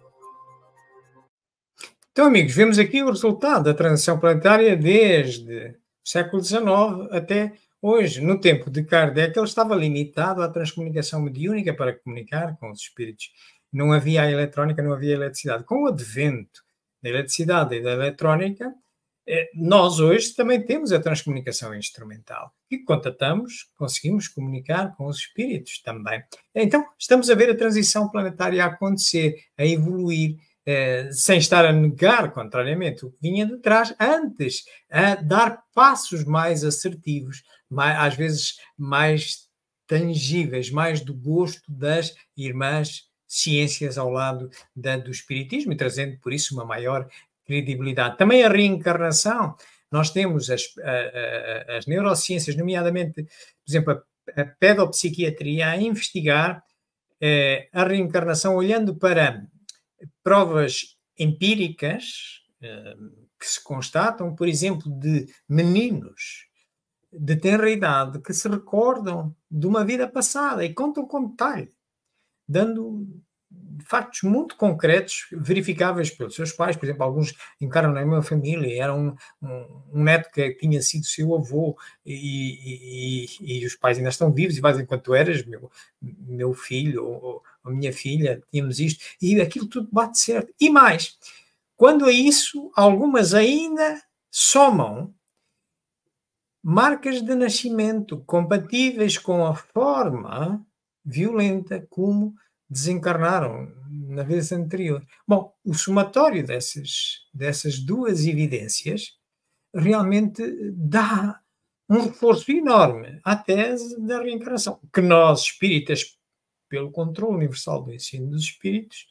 Então, amigos, vemos aqui o resultado da transição planetária desde o século dezenove até hoje. No tempo de Kardec, ele estava limitado à transcomunicação mediúnica para comunicar com os espíritos. Não havia a eletrónica, não havia a eletricidade. Com o advento da eletricidade e da eletrónica, nós hoje também temos a transcomunicação instrumental. E contatamos, conseguimos comunicar com os espíritos também. Então, estamos a ver a transição planetária a acontecer, a evoluir, eh, sem estar a negar, contrariamente, o que vinha de trás, antes, a dar passos mais assertivos, mais, às vezes mais tangíveis, mais do gosto das irmãs ciências ao lado da, do espiritismo, e trazendo, por isso, uma maior credibilidade. Também a reencarnação. Nós temos as, a, a, as neurociências, nomeadamente, por exemplo, a, a pedopsiquiatria, a investigar eh, a reencarnação olhando para provas empíricas eh, que se constatam, por exemplo, de meninos de tenra idade que se recordam de uma vida passada e contam com detalhe, dando factos muito concretos, verificáveis pelos seus pais. Por exemplo, alguns encarnam na minha família, era um, um, um neto que tinha sido seu avô e, e, e os pais ainda estão vivos, e vais enquanto tu eras meu, meu filho ou, ou minha filha, tínhamos isto, e aquilo tudo bate certo. E mais, quando a isso, algumas ainda somam marcas de nascimento compatíveis com a forma violenta como desencarnaram na vez anterior. Bom, o somatório dessas, dessas duas evidências realmente dá um reforço enorme à tese da reencarnação, que nós, espíritas, pelo controle universal do ensino dos espíritos,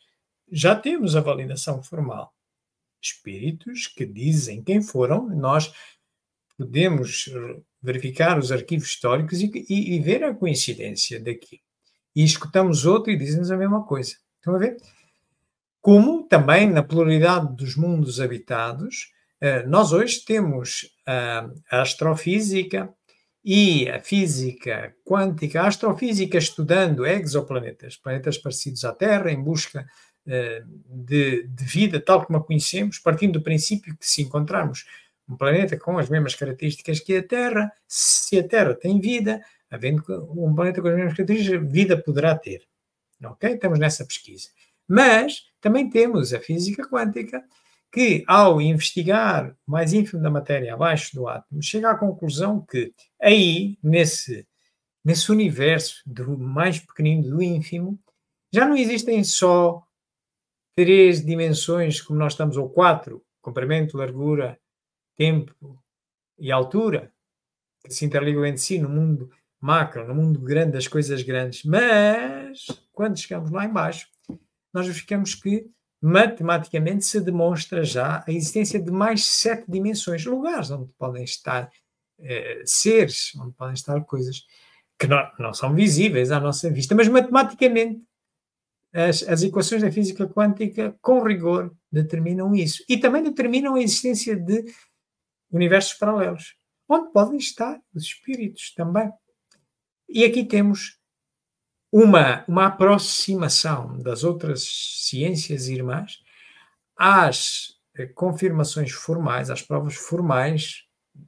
já temos a validação formal. Espíritos que dizem quem foram, nós podemos verificar os arquivos históricos e, e, e ver a coincidência daqui. E escutamos outro e dizem-nos a mesma coisa. Estão a ver? Como também na pluralidade dos mundos habitados, nós hoje temos a astrofísica e a física quântica. A astrofísica estudando exoplanetas, planetas parecidos à Terra, em busca de, de vida tal como a conhecemos, partindo do princípio que se encontrarmos um planeta com as mesmas características que a Terra, se a Terra tem vida, havendo um planeta com as mesmas características, vida poderá ter. Ok? Estamos nessa pesquisa. Mas também temos a física quântica, que ao investigar o mais ínfimo da matéria abaixo do átomo, chega à conclusão que aí, nesse, nesse universo do mais pequenino, do ínfimo, já não existem só três dimensões como nós estamos, ou quatro, comprimento, largura, tempo e altura, que se interligam entre si no mundo macro, no mundo grande das coisas grandes. Mas, quando chegamos lá embaixo, nós verificamos que matematicamente se demonstra já a existência de mais sete dimensões, lugares onde podem estar eh, seres, onde podem estar coisas que não, não são visíveis à nossa vista, mas matematicamente as, as equações da física quântica, com rigor, determinam isso. E também determinam a existência de universos paralelos, onde podem estar os espíritos também. E aqui temos uma, uma aproximação das outras ciências irmãs às eh, confirmações formais, às provas formais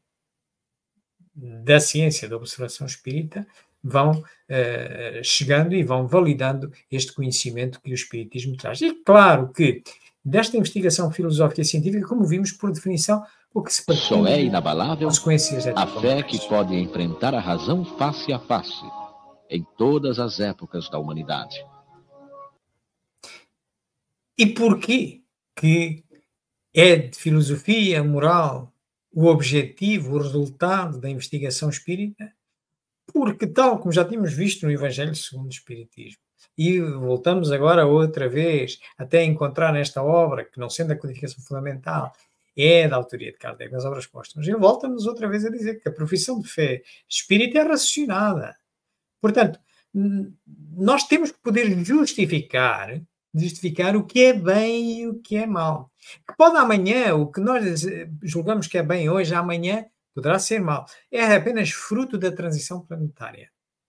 da ciência da observação espírita, vão eh, chegando e vão validando este conhecimento que o espiritismo traz. E claro que desta investigação filosófica e científica, como vimos, por definição, o que se pretende
só é inabalável
consequências
a fé que pode enfrentar a razão face a face em todas as épocas da humanidade.
E porquê que é de filosofia moral o objetivo, o resultado da investigação espírita? Porque, tal como já tínhamos visto no Evangelho segundo o Espiritismo, e voltamos agora outra vez até encontrar nesta obra, que não sendo a codificação fundamental, é da autoria de Kardec, nas obras póstumas, ele volta-nos outra vez a dizer que a profissão de fé espírita é raciocinada. Portanto, nós temos que poder justificar, justificar o que é bem e o que é mal. Que pode amanhã, o que nós julgamos que é bem hoje, amanhã poderá ser mal. É apenas fruto da transição planetária.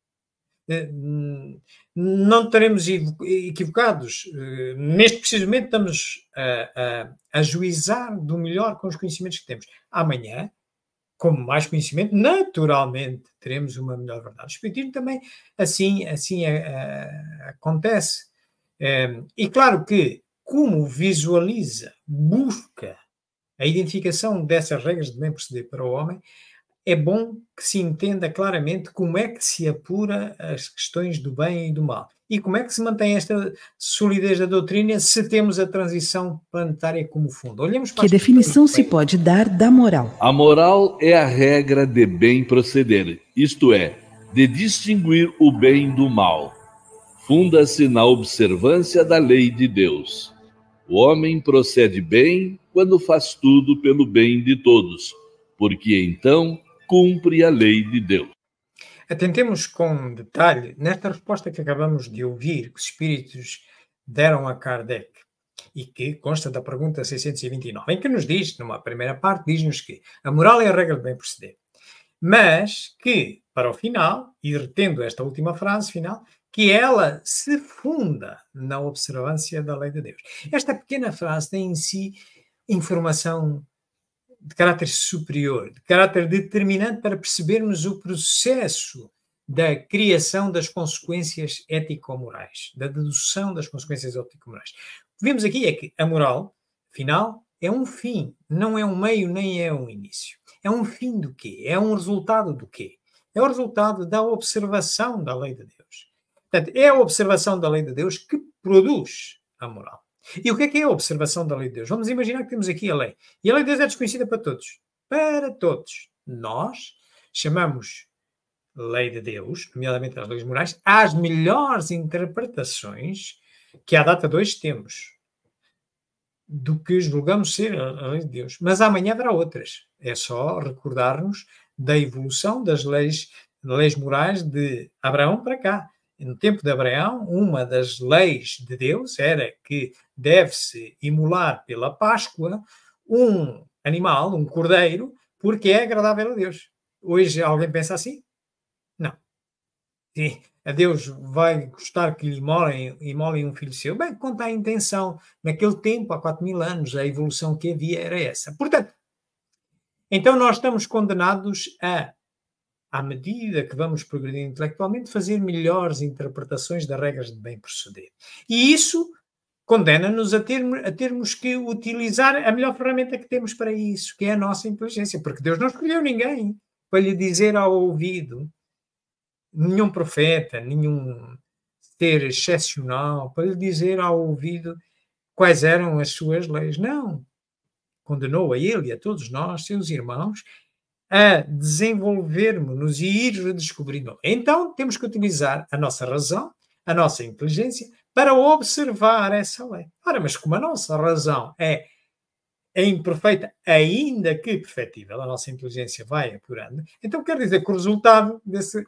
Não estaremos equivocados. Neste preciso momento estamos a, a, a juizar do melhor com os conhecimentos que temos. Amanhã, com mais conhecimento, naturalmente teremos uma melhor verdade. O Espiritismo também assim, assim a, a, acontece. É, e claro que, como visualiza, busca a identificação dessas regras de bem proceder para o homem, é bom que se entenda claramente como é que se apura as questões do bem e do mal. E como é que se mantém esta solidez da doutrina se temos a transição planetária como fundo. Olhemos para
que definição se pode dar da moral?
A moral é a regra de bem proceder, isto é, de distinguir o bem do mal. Funda-se na observância da lei de Deus. O homem procede bem quando faz tudo pelo bem de todos, porque então cumpre a lei de Deus.
Atentemos com detalhe nesta resposta que acabamos de ouvir, que os espíritos deram a Kardec, e que consta da pergunta seiscentos e vinte e nove, em que nos diz, numa primeira parte, diz-nos que a moral é a regra de bem proceder, mas que, para o final, e retendo esta última frase final, que ela se funda na observância da lei de Deus. Esta pequena frase tem em si informação de caráter superior, de caráter determinante para percebermos o processo da criação das consequências ético-morais, da dedução das consequências ético-morais. O que vemos aqui é que a moral, afinal, é um fim, não é um meio nem é um início. É um fim do quê? É um resultado do quê? É o resultado da observação da lei de Deus. Portanto, é a observação da lei de Deus que produz a moral. E o que é que é a observação da lei de Deus? Vamos imaginar que temos aqui a lei. E a lei de Deus é desconhecida para todos. Para todos. Nós chamamos lei de Deus, nomeadamente as leis morais, às melhores interpretações que à data de hoje temos. do que julgamos ser a lei de Deus. Mas amanhã haverá outras. É só recordar-nos da evolução das leis, leis morais de Abraão para cá. No tempo de Abraão, uma das leis de Deus era que deve-se imolar pela Páscoa um animal, um cordeiro, porque é agradável a Deus. Hoje alguém pensa assim? Não. E a Deus vai gostar que lhe imolem, imolem um filho seu? Bem, conta a intenção. Naquele tempo, há quatro mil anos, a evolução que havia era essa. Portanto, então nós estamos condenados a, à medida que vamos progredir intelectualmente, fazer melhores interpretações das regras de bem proceder. E isso condena-nos a, ter, a termos que utilizar a melhor ferramenta que temos para isso, que é a nossa inteligência. Porque Deus não escolheu ninguém para lhe dizer ao ouvido, nenhum profeta, nenhum ser excepcional, para lhe dizer ao ouvido quais eram as suas leis. Não. Condenou a ele e a todos nós, seus irmãos, a desenvolvermos-nos e ir redescobrindo. Então, temos que utilizar a nossa razão, a nossa inteligência, para observar essa lei. Ora, mas como a nossa razão é, é imperfeita, ainda que perfectível, a nossa inteligência vai apurando, então quer dizer que o resultado desse,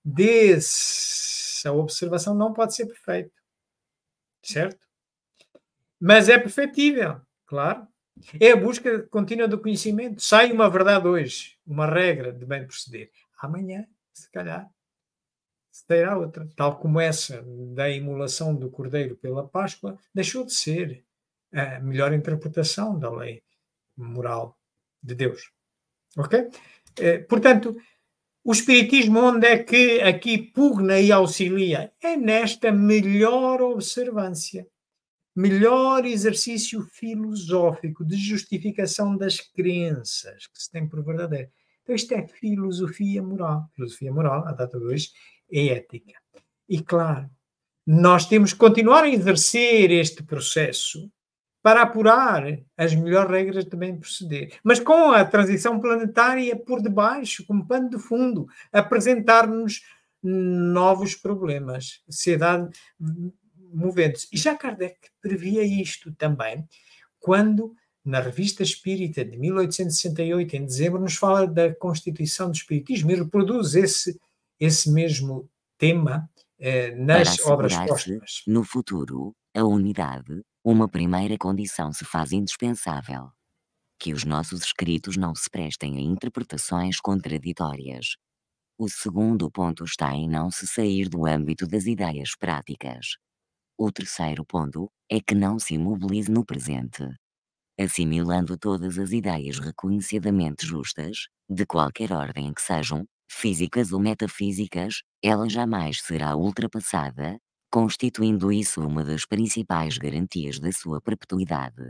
dessa observação não pode ser perfeito. Certo? Mas é perfectível, claro. É a busca contínua do conhecimento. Sai uma verdade hoje, uma regra de bem proceder. Amanhã, se calhar, terá outra. Tal como essa da imolação do cordeiro pela Páscoa deixou de ser a melhor interpretação da lei moral de Deus. Ok? Eh, portanto, o Espiritismo onde é que aqui pugna e auxilia? É nesta melhor observância. Melhor exercício filosófico de justificação das crenças que se tem por verdadeiro. Então isto é filosofia moral. Filosofia moral, a data de hoje, é ética. E claro, nós temos que continuar a exercer este processo para apurar as melhores regras de bem proceder. Mas com a transição planetária por debaixo, como pano de fundo, apresentar-nos novos problemas. Sociedade movendo-se. E já Kardec previa isto também, quando, na Revista Espírita de mil oitocentos e sessenta e oito, em dezembro, nos fala da Constituição do Espiritismo e reproduz esse, esse mesmo tema eh, nas obras póstumas.
No futuro, a unidade, uma primeira condição se faz indispensável. Que os nossos escritos não se prestem a interpretações contraditórias. O segundo ponto está em não se sair do âmbito das ideias práticas. O terceiro ponto é que não se imobilize no presente. Assimilando todas as ideias reconhecidamente justas, de qualquer ordem que sejam, físicas ou metafísicas, ela jamais será ultrapassada, constituindo isso uma das principais garantias da sua perpetuidade.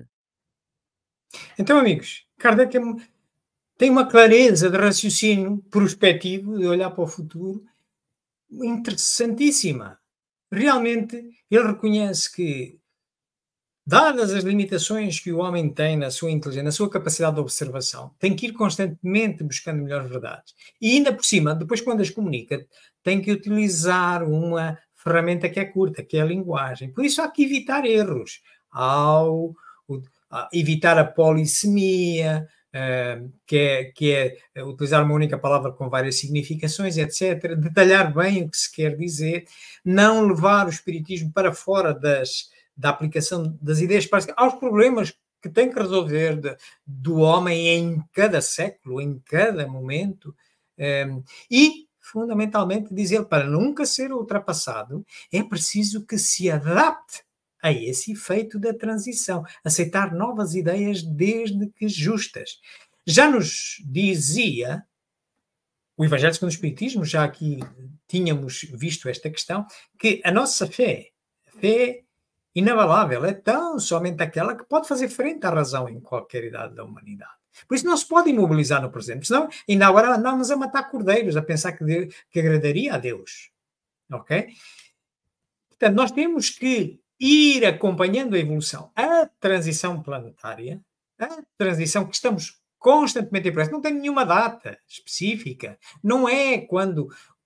Então, amigos, Kardec tem uma clareza de raciocínio prospectivo, de olhar para o futuro, interessantíssima. Realmente, ele reconhece que, dadas as limitações que o homem tem na sua inteligência, na sua capacidade de observação, tem que ir constantemente buscando melhores verdades. E ainda por cima, depois quando as comunica, tem que utilizar uma ferramenta que é curta, que é a linguagem. Por isso há que evitar erros, ao, ao evitar a polissemia, Uh, que, é, que é utilizar uma única palavra com várias significações, etcétera. Detalhar bem o que se quer dizer, não levar o espiritismo para fora das, da aplicação das ideias práticas aos problemas que tem que resolver de, do homem em cada século, em cada momento, um, e, fundamentalmente, dizer para nunca ser ultrapassado, é preciso que se adapte a esse efeito da transição, aceitar novas ideias desde que justas. Já nos dizia o Evangelho segundo o Espiritismo, já aqui tínhamos visto esta questão, que a nossa fé, a fé inabalável, é tão somente aquela que pode fazer frente à razão em qualquer idade da humanidade. Por isso não se pode imobilizar no presente, senão ainda agora andamos a matar cordeiros, a pensar que, de, que agradaria a Deus. Ok? Portanto, nós temos que ir acompanhando a evolução, a transição planetária, a transição que estamos constantemente em processo. Não tem nenhuma data específica. Não é quando,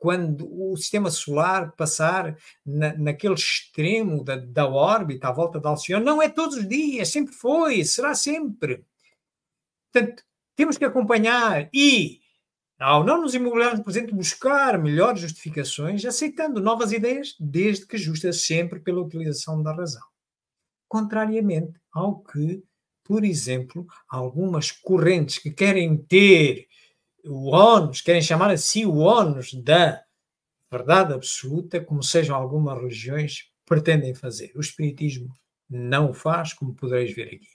quando o sistema solar passar na, naquele extremo da, da órbita à volta da Alcione. Não é todos os dias, sempre foi, será sempre. Portanto, temos que acompanhar e, ao não nos imobilizarmos no presente, buscar melhores justificações, aceitando novas ideias, desde que justas sempre pela utilização da razão. Contrariamente ao que, por exemplo, algumas correntes que querem ter o ónus, querem chamar a si o ónus da verdade absoluta, como sejam algumas religiões, pretendem fazer. O Espiritismo não o faz, como podereis ver aqui.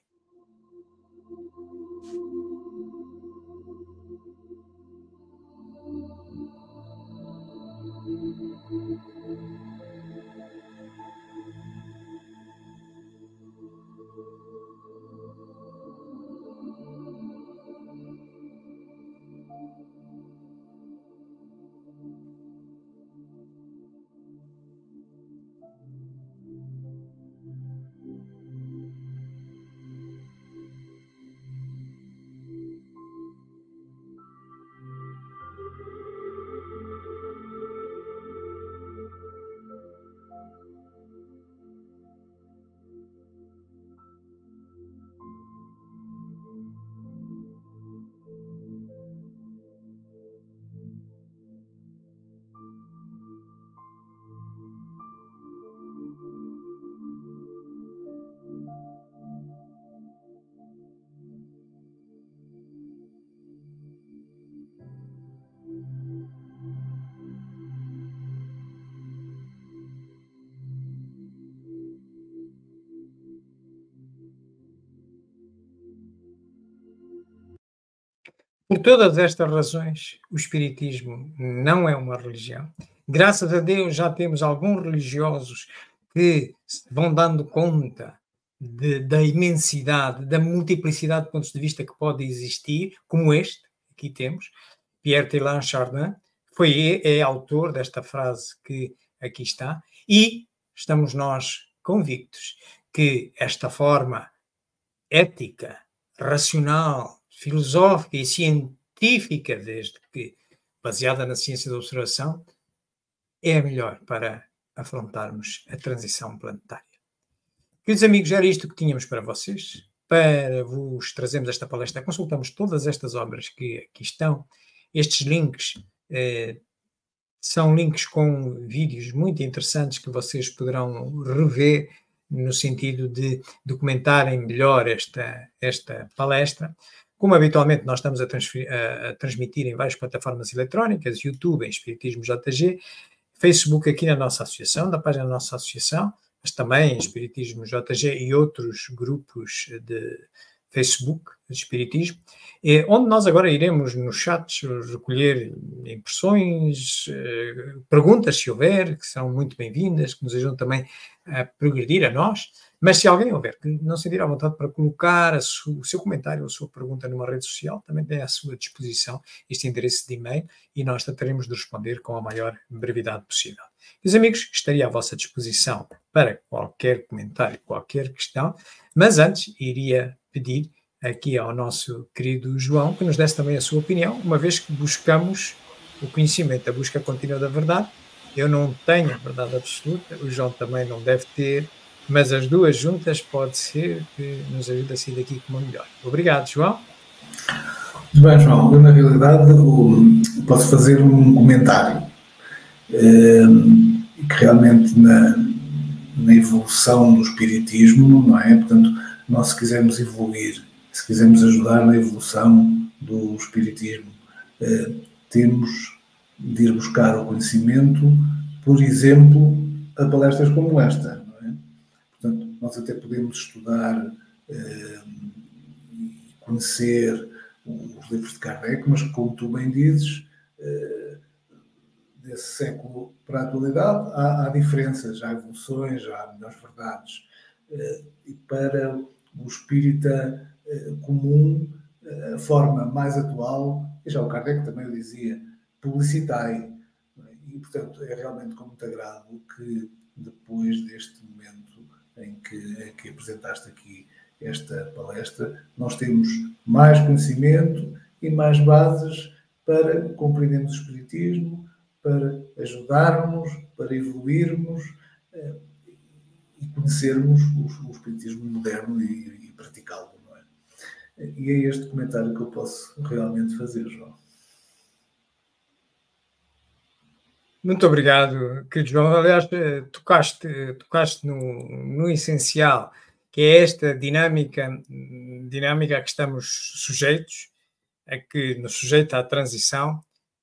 Por todas estas razões, o Espiritismo não é uma religião. Graças a Deus já temos alguns religiosos que vão dando conta de, da imensidade, da multiplicidade de pontos de vista que pode existir, como este, aqui temos, Pierre Teilhard Chardin, foi, é autor desta frase que aqui está, e estamos nós convictos que esta forma ética, racional, filosófica e científica, desde que baseada na ciência da observação, é a melhor para afrontarmos a transição planetária. Queridos amigos, era isto que tínhamos para vocês. Para vos trazermos esta palestra, consultamos todas estas obras que aqui estão. Estes links eh, são links com vídeos muito interessantes que vocês poderão rever no sentido de documentarem melhor esta, esta palestra. Como habitualmente nós estamos a, a, a transmitir em várias plataformas eletrónicas, YouTube em Espiritismo J G, Facebook aqui na nossa associação, da página da nossa associação, mas também em Espiritismo J G e outros grupos de Facebook de Espiritismo, onde nós agora iremos nos chats recolher impressões, perguntas se houver, que são muito bem-vindas, que nos ajudam também a progredir a nós, mas se alguém houver que não se sentir à vontade para colocar a sua, o seu comentário ou a sua pergunta numa rede social, também tem à sua disposição este endereço de e-mail e nós trataremos de responder com a maior brevidade possível. Meus amigos, estaria à vossa disposição para qualquer comentário, qualquer questão, mas antes iria pedir aqui ao nosso querido João que nos desse também a sua opinião, uma vez que buscamos o conhecimento, a busca contínua da verdade. Eu não tenho a verdade absoluta, o João também não deve ter, mas as duas juntas pode ser que nos ajude a sair daqui como melhor. Obrigado, João.
Bem, João, eu na realidade posso fazer um comentário que realmente na, na evolução do espiritismo, não é? Portanto, nós se quisermos evoluir, se quisermos ajudar na evolução do espiritismo, temos de ir buscar o conhecimento, por exemplo, a palestras como esta, não é? Portanto, nós até podemos estudar e conhecer os livros de Kardec, mas como tu bem dizes, desse século para a atualidade, há, há diferenças, há evoluções, há melhores verdades. E para o espírita comum, a forma mais atual, e já o Kardec também o dizia, publicitai. E, portanto, é realmente com muito agrado que, depois deste momento em que, em que apresentaste aqui esta palestra, nós temos mais conhecimento e mais bases para compreendermos o espiritismo, para ajudarmos, para evoluirmos uh, e conhecermos o, o espiritismo moderno e, e praticá-lo, não é? E é este comentário que eu posso realmente fazer, João.
Muito obrigado, querido João. Aliás, tocaste, tocaste no, no essencial, que é esta dinâmica, dinâmica a que estamos sujeitos, a que nos sujeita à transição,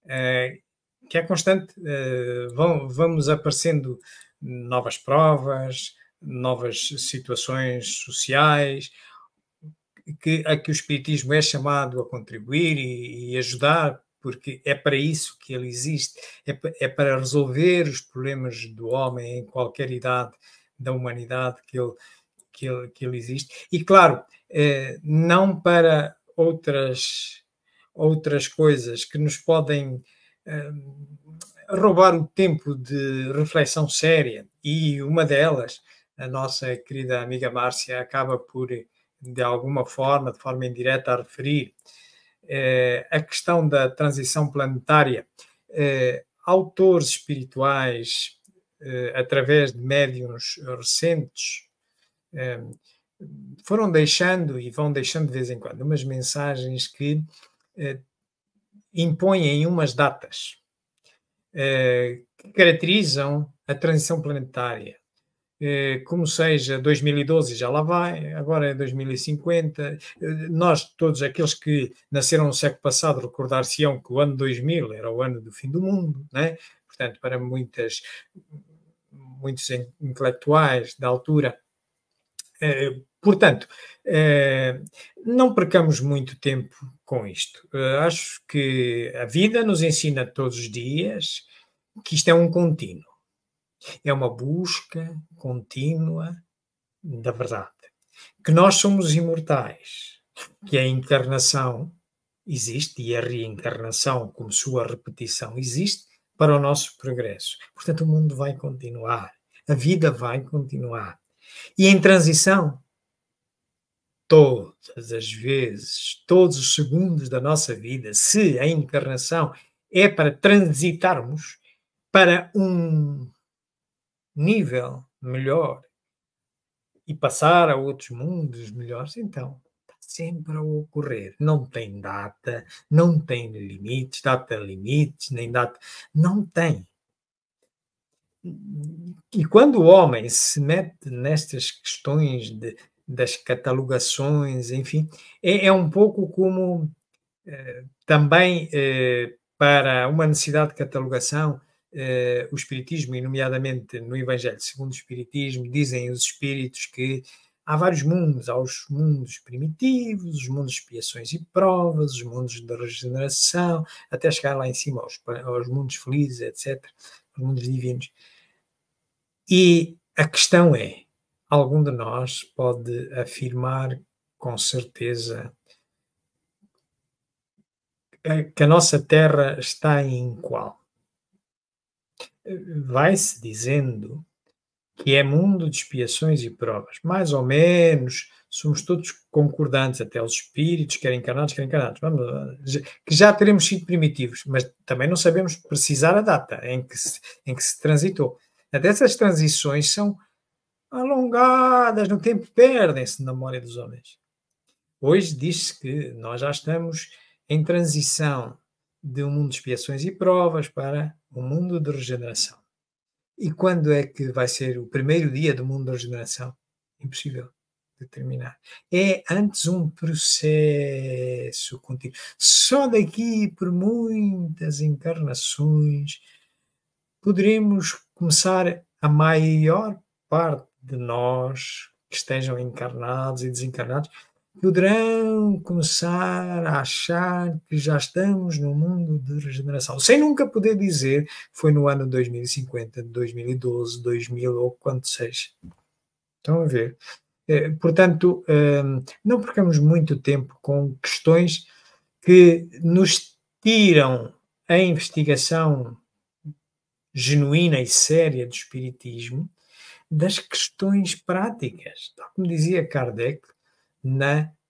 que é constante. Vão, vamos aparecendo novas provas, novas situações sociais, que, a que o espiritismo é chamado a contribuir e, e ajudar, porque é para isso que ele existe, é, é para resolver os problemas do homem em qualquer idade da humanidade que ele, que ele, que ele existe. E, claro, eh, não para outras, outras coisas que nos podem eh, roubar o tempo de reflexão séria. E uma delas, a nossa querida amiga Márcia acaba por, de alguma forma, de forma indireta, a referir, Eh, a questão da transição planetária. Eh, autores espirituais, eh, através de médiuns recentes, eh, foram deixando e vão deixando de vez em quando umas mensagens que eh, impõem umas datas eh, que caracterizam a transição planetária. Como seja dois mil e doze, já lá vai, agora é dois mil e cinquenta. Nós, todos aqueles que nasceram no século passado, recordar-se-ão que o ano dois mil era o ano do fim do mundo, né? Portanto, para muitas, muitos intelectuais da altura. Portanto, não percamos muito tempo com isto. Acho que a vida nos ensina todos os dias que isto é um contínuo. É uma busca contínua da verdade. Que nós somos imortais, que a encarnação existe e a reencarnação, como sua repetição, existe para o nosso progresso. Portanto, o mundo vai continuar, a vida vai continuar. E em transição, todas as vezes, todos os segundos da nossa vida, se a encarnação é para transitarmos para um nível melhor e passar a outros mundos melhores, então está sempre a ocorrer. Não tem data, não tem limites, data limites, nem data... Não tem. E quando o homem se mete nestas questões de, das catalogações, enfim, é, é um pouco como eh, também eh, para uma necessidade de catalogação. Uh, o Espiritismo, e nomeadamente no Evangelho segundo o Espiritismo, dizem os Espíritos que há vários mundos. Há os mundos primitivos, os mundos de expiações e provas, os mundos de regeneração, até chegar lá em cima aos, aos mundos felizes, etcétera, os mundos divinos. E a questão é, algum de nós pode afirmar com certeza que a nossa Terra está em qual? Vai-se dizendo que é mundo de expiações e provas. Mais ou menos, somos todos concordantes, até os espíritos, quer encarnados, quer encarnados. Vamos, que já teremos sido primitivos, mas também não sabemos precisar a data em que se, em que se transitou. Essas transições são alongadas no tempo, perdem-se na memória dos homens. Hoje diz-se que nós já estamos em transição de um mundo de expiações e provas para um mundo de regeneração. E quando é que vai ser o primeiro dia do mundo de regeneração? Impossível de determinar. É antes um processo contínuo. Só daqui por muitas encarnações poderemos começar, a maior parte de nós que estejam encarnados e desencarnados poderão começar a achar que já estamos no mundo de regeneração, sem nunca poder dizer foi no ano dois mil e cinquenta, dois mil e doze, dois mil ou quanto seja. Estão a ver? Eh, portanto, eh, não percamos muito tempo com questões que nos tiram a investigação genuína e séria do espiritismo das questões práticas. Tal como dizia Kardec, na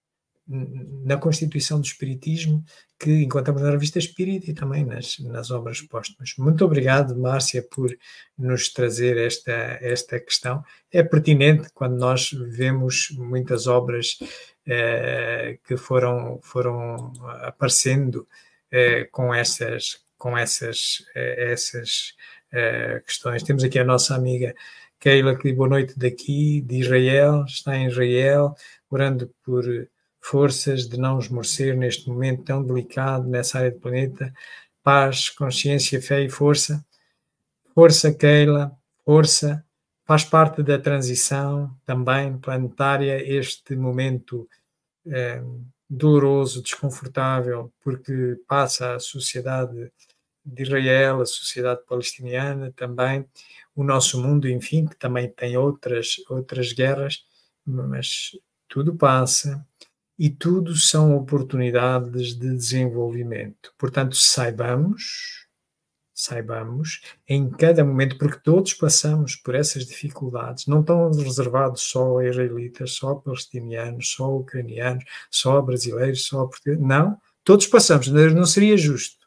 na constituição do espiritismo que encontramos na Revista Espírita e também nas, nas obras póstumas. Muito obrigado, Márcia, por nos trazer esta, esta questão. É pertinente quando nós vemos muitas obras eh, que foram, foram aparecendo eh, com essas, com essas, eh, essas eh, questões. Temos aqui a nossa amiga Keila, que boa noite daqui, de Israel, está em Israel, orando por forças de não esmorecer neste momento tão delicado nessa área do planeta. Paz, consciência, fé e força. Força, Keila, força. Faz parte da transição também planetária este momento eh, doloroso, desconfortável, porque passa a sociedade de Israel, a sociedade palestiniana também, o nosso mundo, enfim, que também tem outras, outras guerras, mas tudo passa. E tudo são oportunidades de desenvolvimento. Portanto, saibamos, saibamos, em cada momento, porque todos passamos por essas dificuldades, não estão reservados só a israelitas, só a palestinianos, só a ucranianos, só a brasileiros, só a portugueses. Não, todos passamos, não seria justo.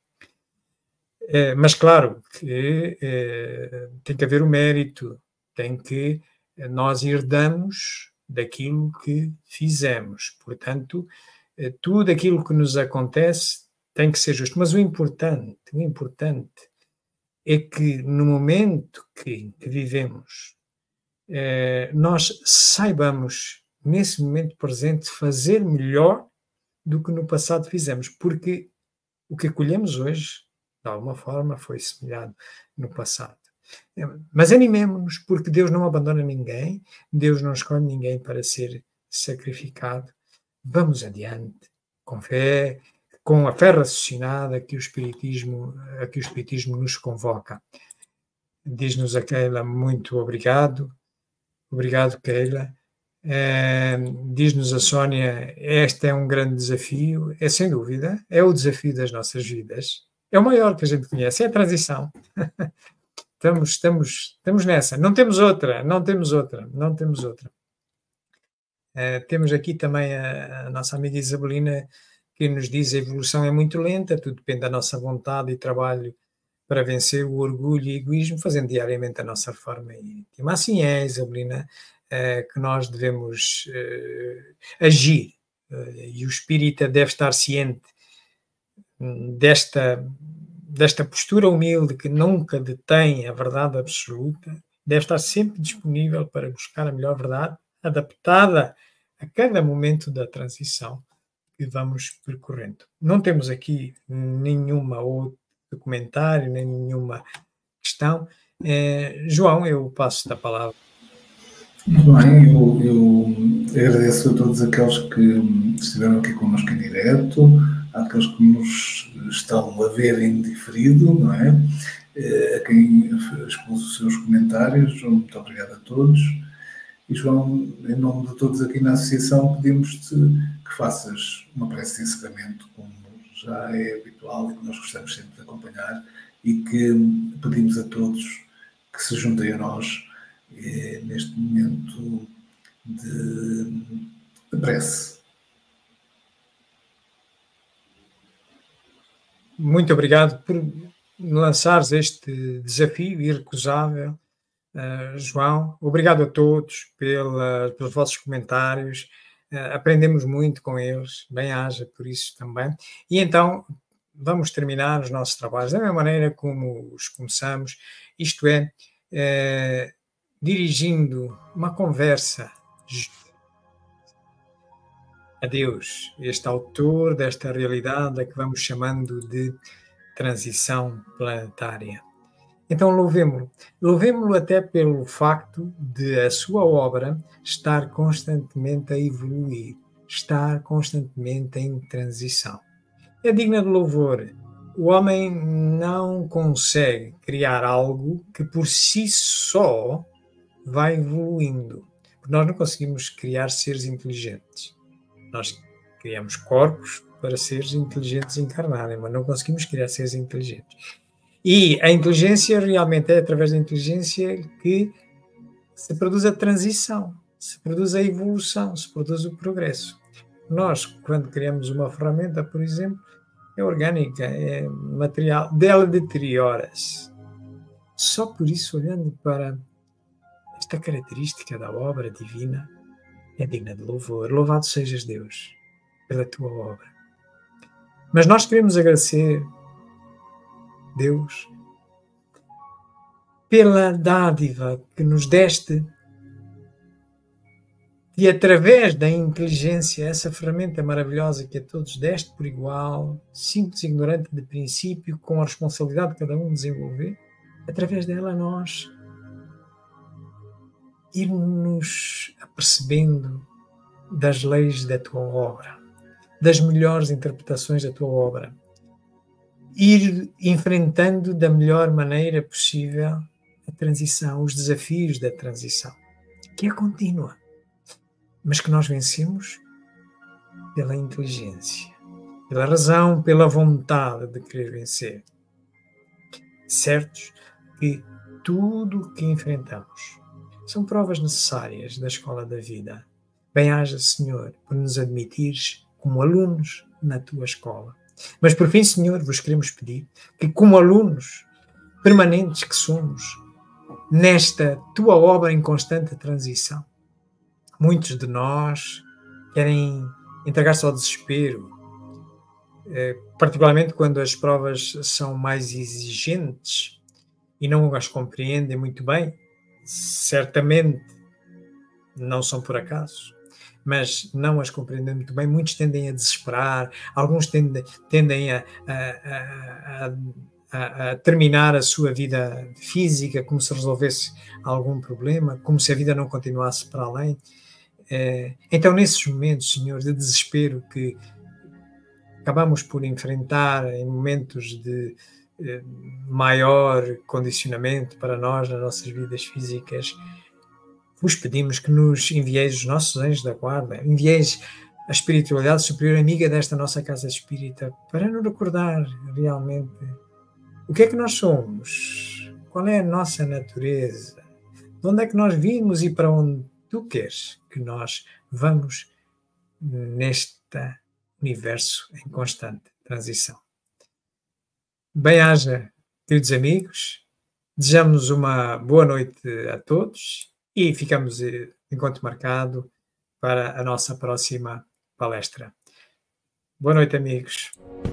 É, mas claro que é, tem que haver o mérito, tem que nós herdamos daquilo que fizemos. Portanto, tudo aquilo que nos acontece tem que ser justo. Mas o importante, o importante é que no momento que, que vivemos, eh, nós saibamos, nesse momento presente, fazer melhor do que no passado fizemos. Porque o que acolhemos hoje, de alguma forma, foi semelhante no passado. Mas animemo-nos, porque Deus não abandona ninguém, Deus não escolhe ninguém para ser sacrificado. Vamos adiante, com fé, com a fé raciocinada que o Espiritismo, a que o Espiritismo nos convoca. Diz-nos a Keila, muito obrigado. Obrigado, Keila. É, diz-nos a Sónia, este é um grande desafio, é sem dúvida, é o desafio das nossas vidas. É o maior que a gente conhece, é a transição. Estamos, estamos, estamos nessa. Não temos outra, não temos outra, não temos outra. Uh, temos aqui também a, a nossa amiga Isabelina, que nos diz que a evolução é muito lenta, tudo depende da nossa vontade e trabalho para vencer o orgulho e o egoísmo, fazendo diariamente a nossa reforma íntima. Assim é, Isabelina, uh, que nós devemos uh, agir. Uh, e o espírita deve estar ciente desta... desta postura humilde que nunca detém a verdade absoluta, deve estar sempre disponível para buscar a melhor verdade, adaptada a cada momento da transição que vamos percorrendo. Não temos aqui nenhuma outro comentário, nem nenhuma questão. Eh, João, eu passo-te a palavra.
Muito bem, eu, eu agradeço a todos aqueles que estiveram aqui connosco em direto, àqueles que nos estão a ver em diferido, não é? A quem expôs os seus comentários, muito obrigado a todos. E, João, em nome de todos aqui na Associação, pedimos-te que faças uma prece de encerramento, como já é habitual e que nós gostamos sempre de acompanhar, e que pedimos a todos que se juntem a nós eh, neste momento de, de prece.
Muito obrigado por lançares este desafio irrecusável, uh, João. Obrigado a todos pela, pelos vossos comentários. Uh, aprendemos muito com eles, bem haja por isso também. E então vamos terminar os nossos trabalhos da mesma maneira como os começamos, isto é, uh, dirigindo uma conversa a Deus, este autor desta realidade a que vamos chamando de transição planetária. Então louvemo-lo. Louvemo-lo até pelo facto de a sua obra estar constantemente a evoluir, estar constantemente em transição. É digna de louvor. O homem não consegue criar algo que por si só vai evoluindo. Porque nós não conseguimos criar seres inteligentes. Nós criamos corpos para seres inteligentes encarnarem, mas não conseguimos criar seres inteligentes. E a inteligência realmente é através da inteligência que se produz a transição, se produz a evolução, se produz o progresso. Nós, quando criamos uma ferramenta, por exemplo, é orgânica, é material, dela deteriora-se. Só por isso, olhando para esta característica da obra divina, é digna de louvor. Louvado sejas, Deus, pela tua obra. Mas nós queremos agradecer, Deus, pela dádiva que nos deste e através da inteligência, essa ferramenta maravilhosa que a todos deste por igual, simples e ignorante de princípio, com a responsabilidade de cada um desenvolver, através dela nós irmos apercebendo das leis da tua obra, das melhores interpretações da tua obra, ir enfrentando da melhor maneira possível a transição, os desafios da transição, que é contínua, mas que nós vencemos pela inteligência, pela razão, pela vontade de querer vencer. Certos que tudo o que enfrentamos são provas necessárias da escola da vida. Bem-haja, Senhor, por nos admitires como alunos na tua escola. Mas, por fim, Senhor, vos queremos pedir que, como alunos permanentes que somos, nesta tua obra em constante transição, muitos de nós querem entregar-se ao desespero, particularmente quando as provas são mais exigentes e não as compreendem muito bem. Certamente não são por acaso, mas não as compreendem muito bem. Muitos tendem a desesperar, alguns tendem, tendem a, a, a, a, a terminar a sua vida física como se resolvesse algum problema, como se a vida não continuasse para além. Então, nesses momentos, Senhor, de desespero que acabamos por enfrentar em momentos de eh, maior condicionamento para nós nas nossas vidas físicas, vos pedimos que nos envieis os nossos anjos da guarda, envieis a espiritualidade superior amiga desta nossa casa espírita para nos recordar realmente o que é que nós somos, qual é a nossa natureza, de onde é que nós vimos e para onde tu queres que nós vamos neste universo em constante transição. Bem-haja, queridos amigos, desejamos uma boa noite a todos e ficamos em encontro marcado para a nossa próxima palestra. Boa noite, amigos.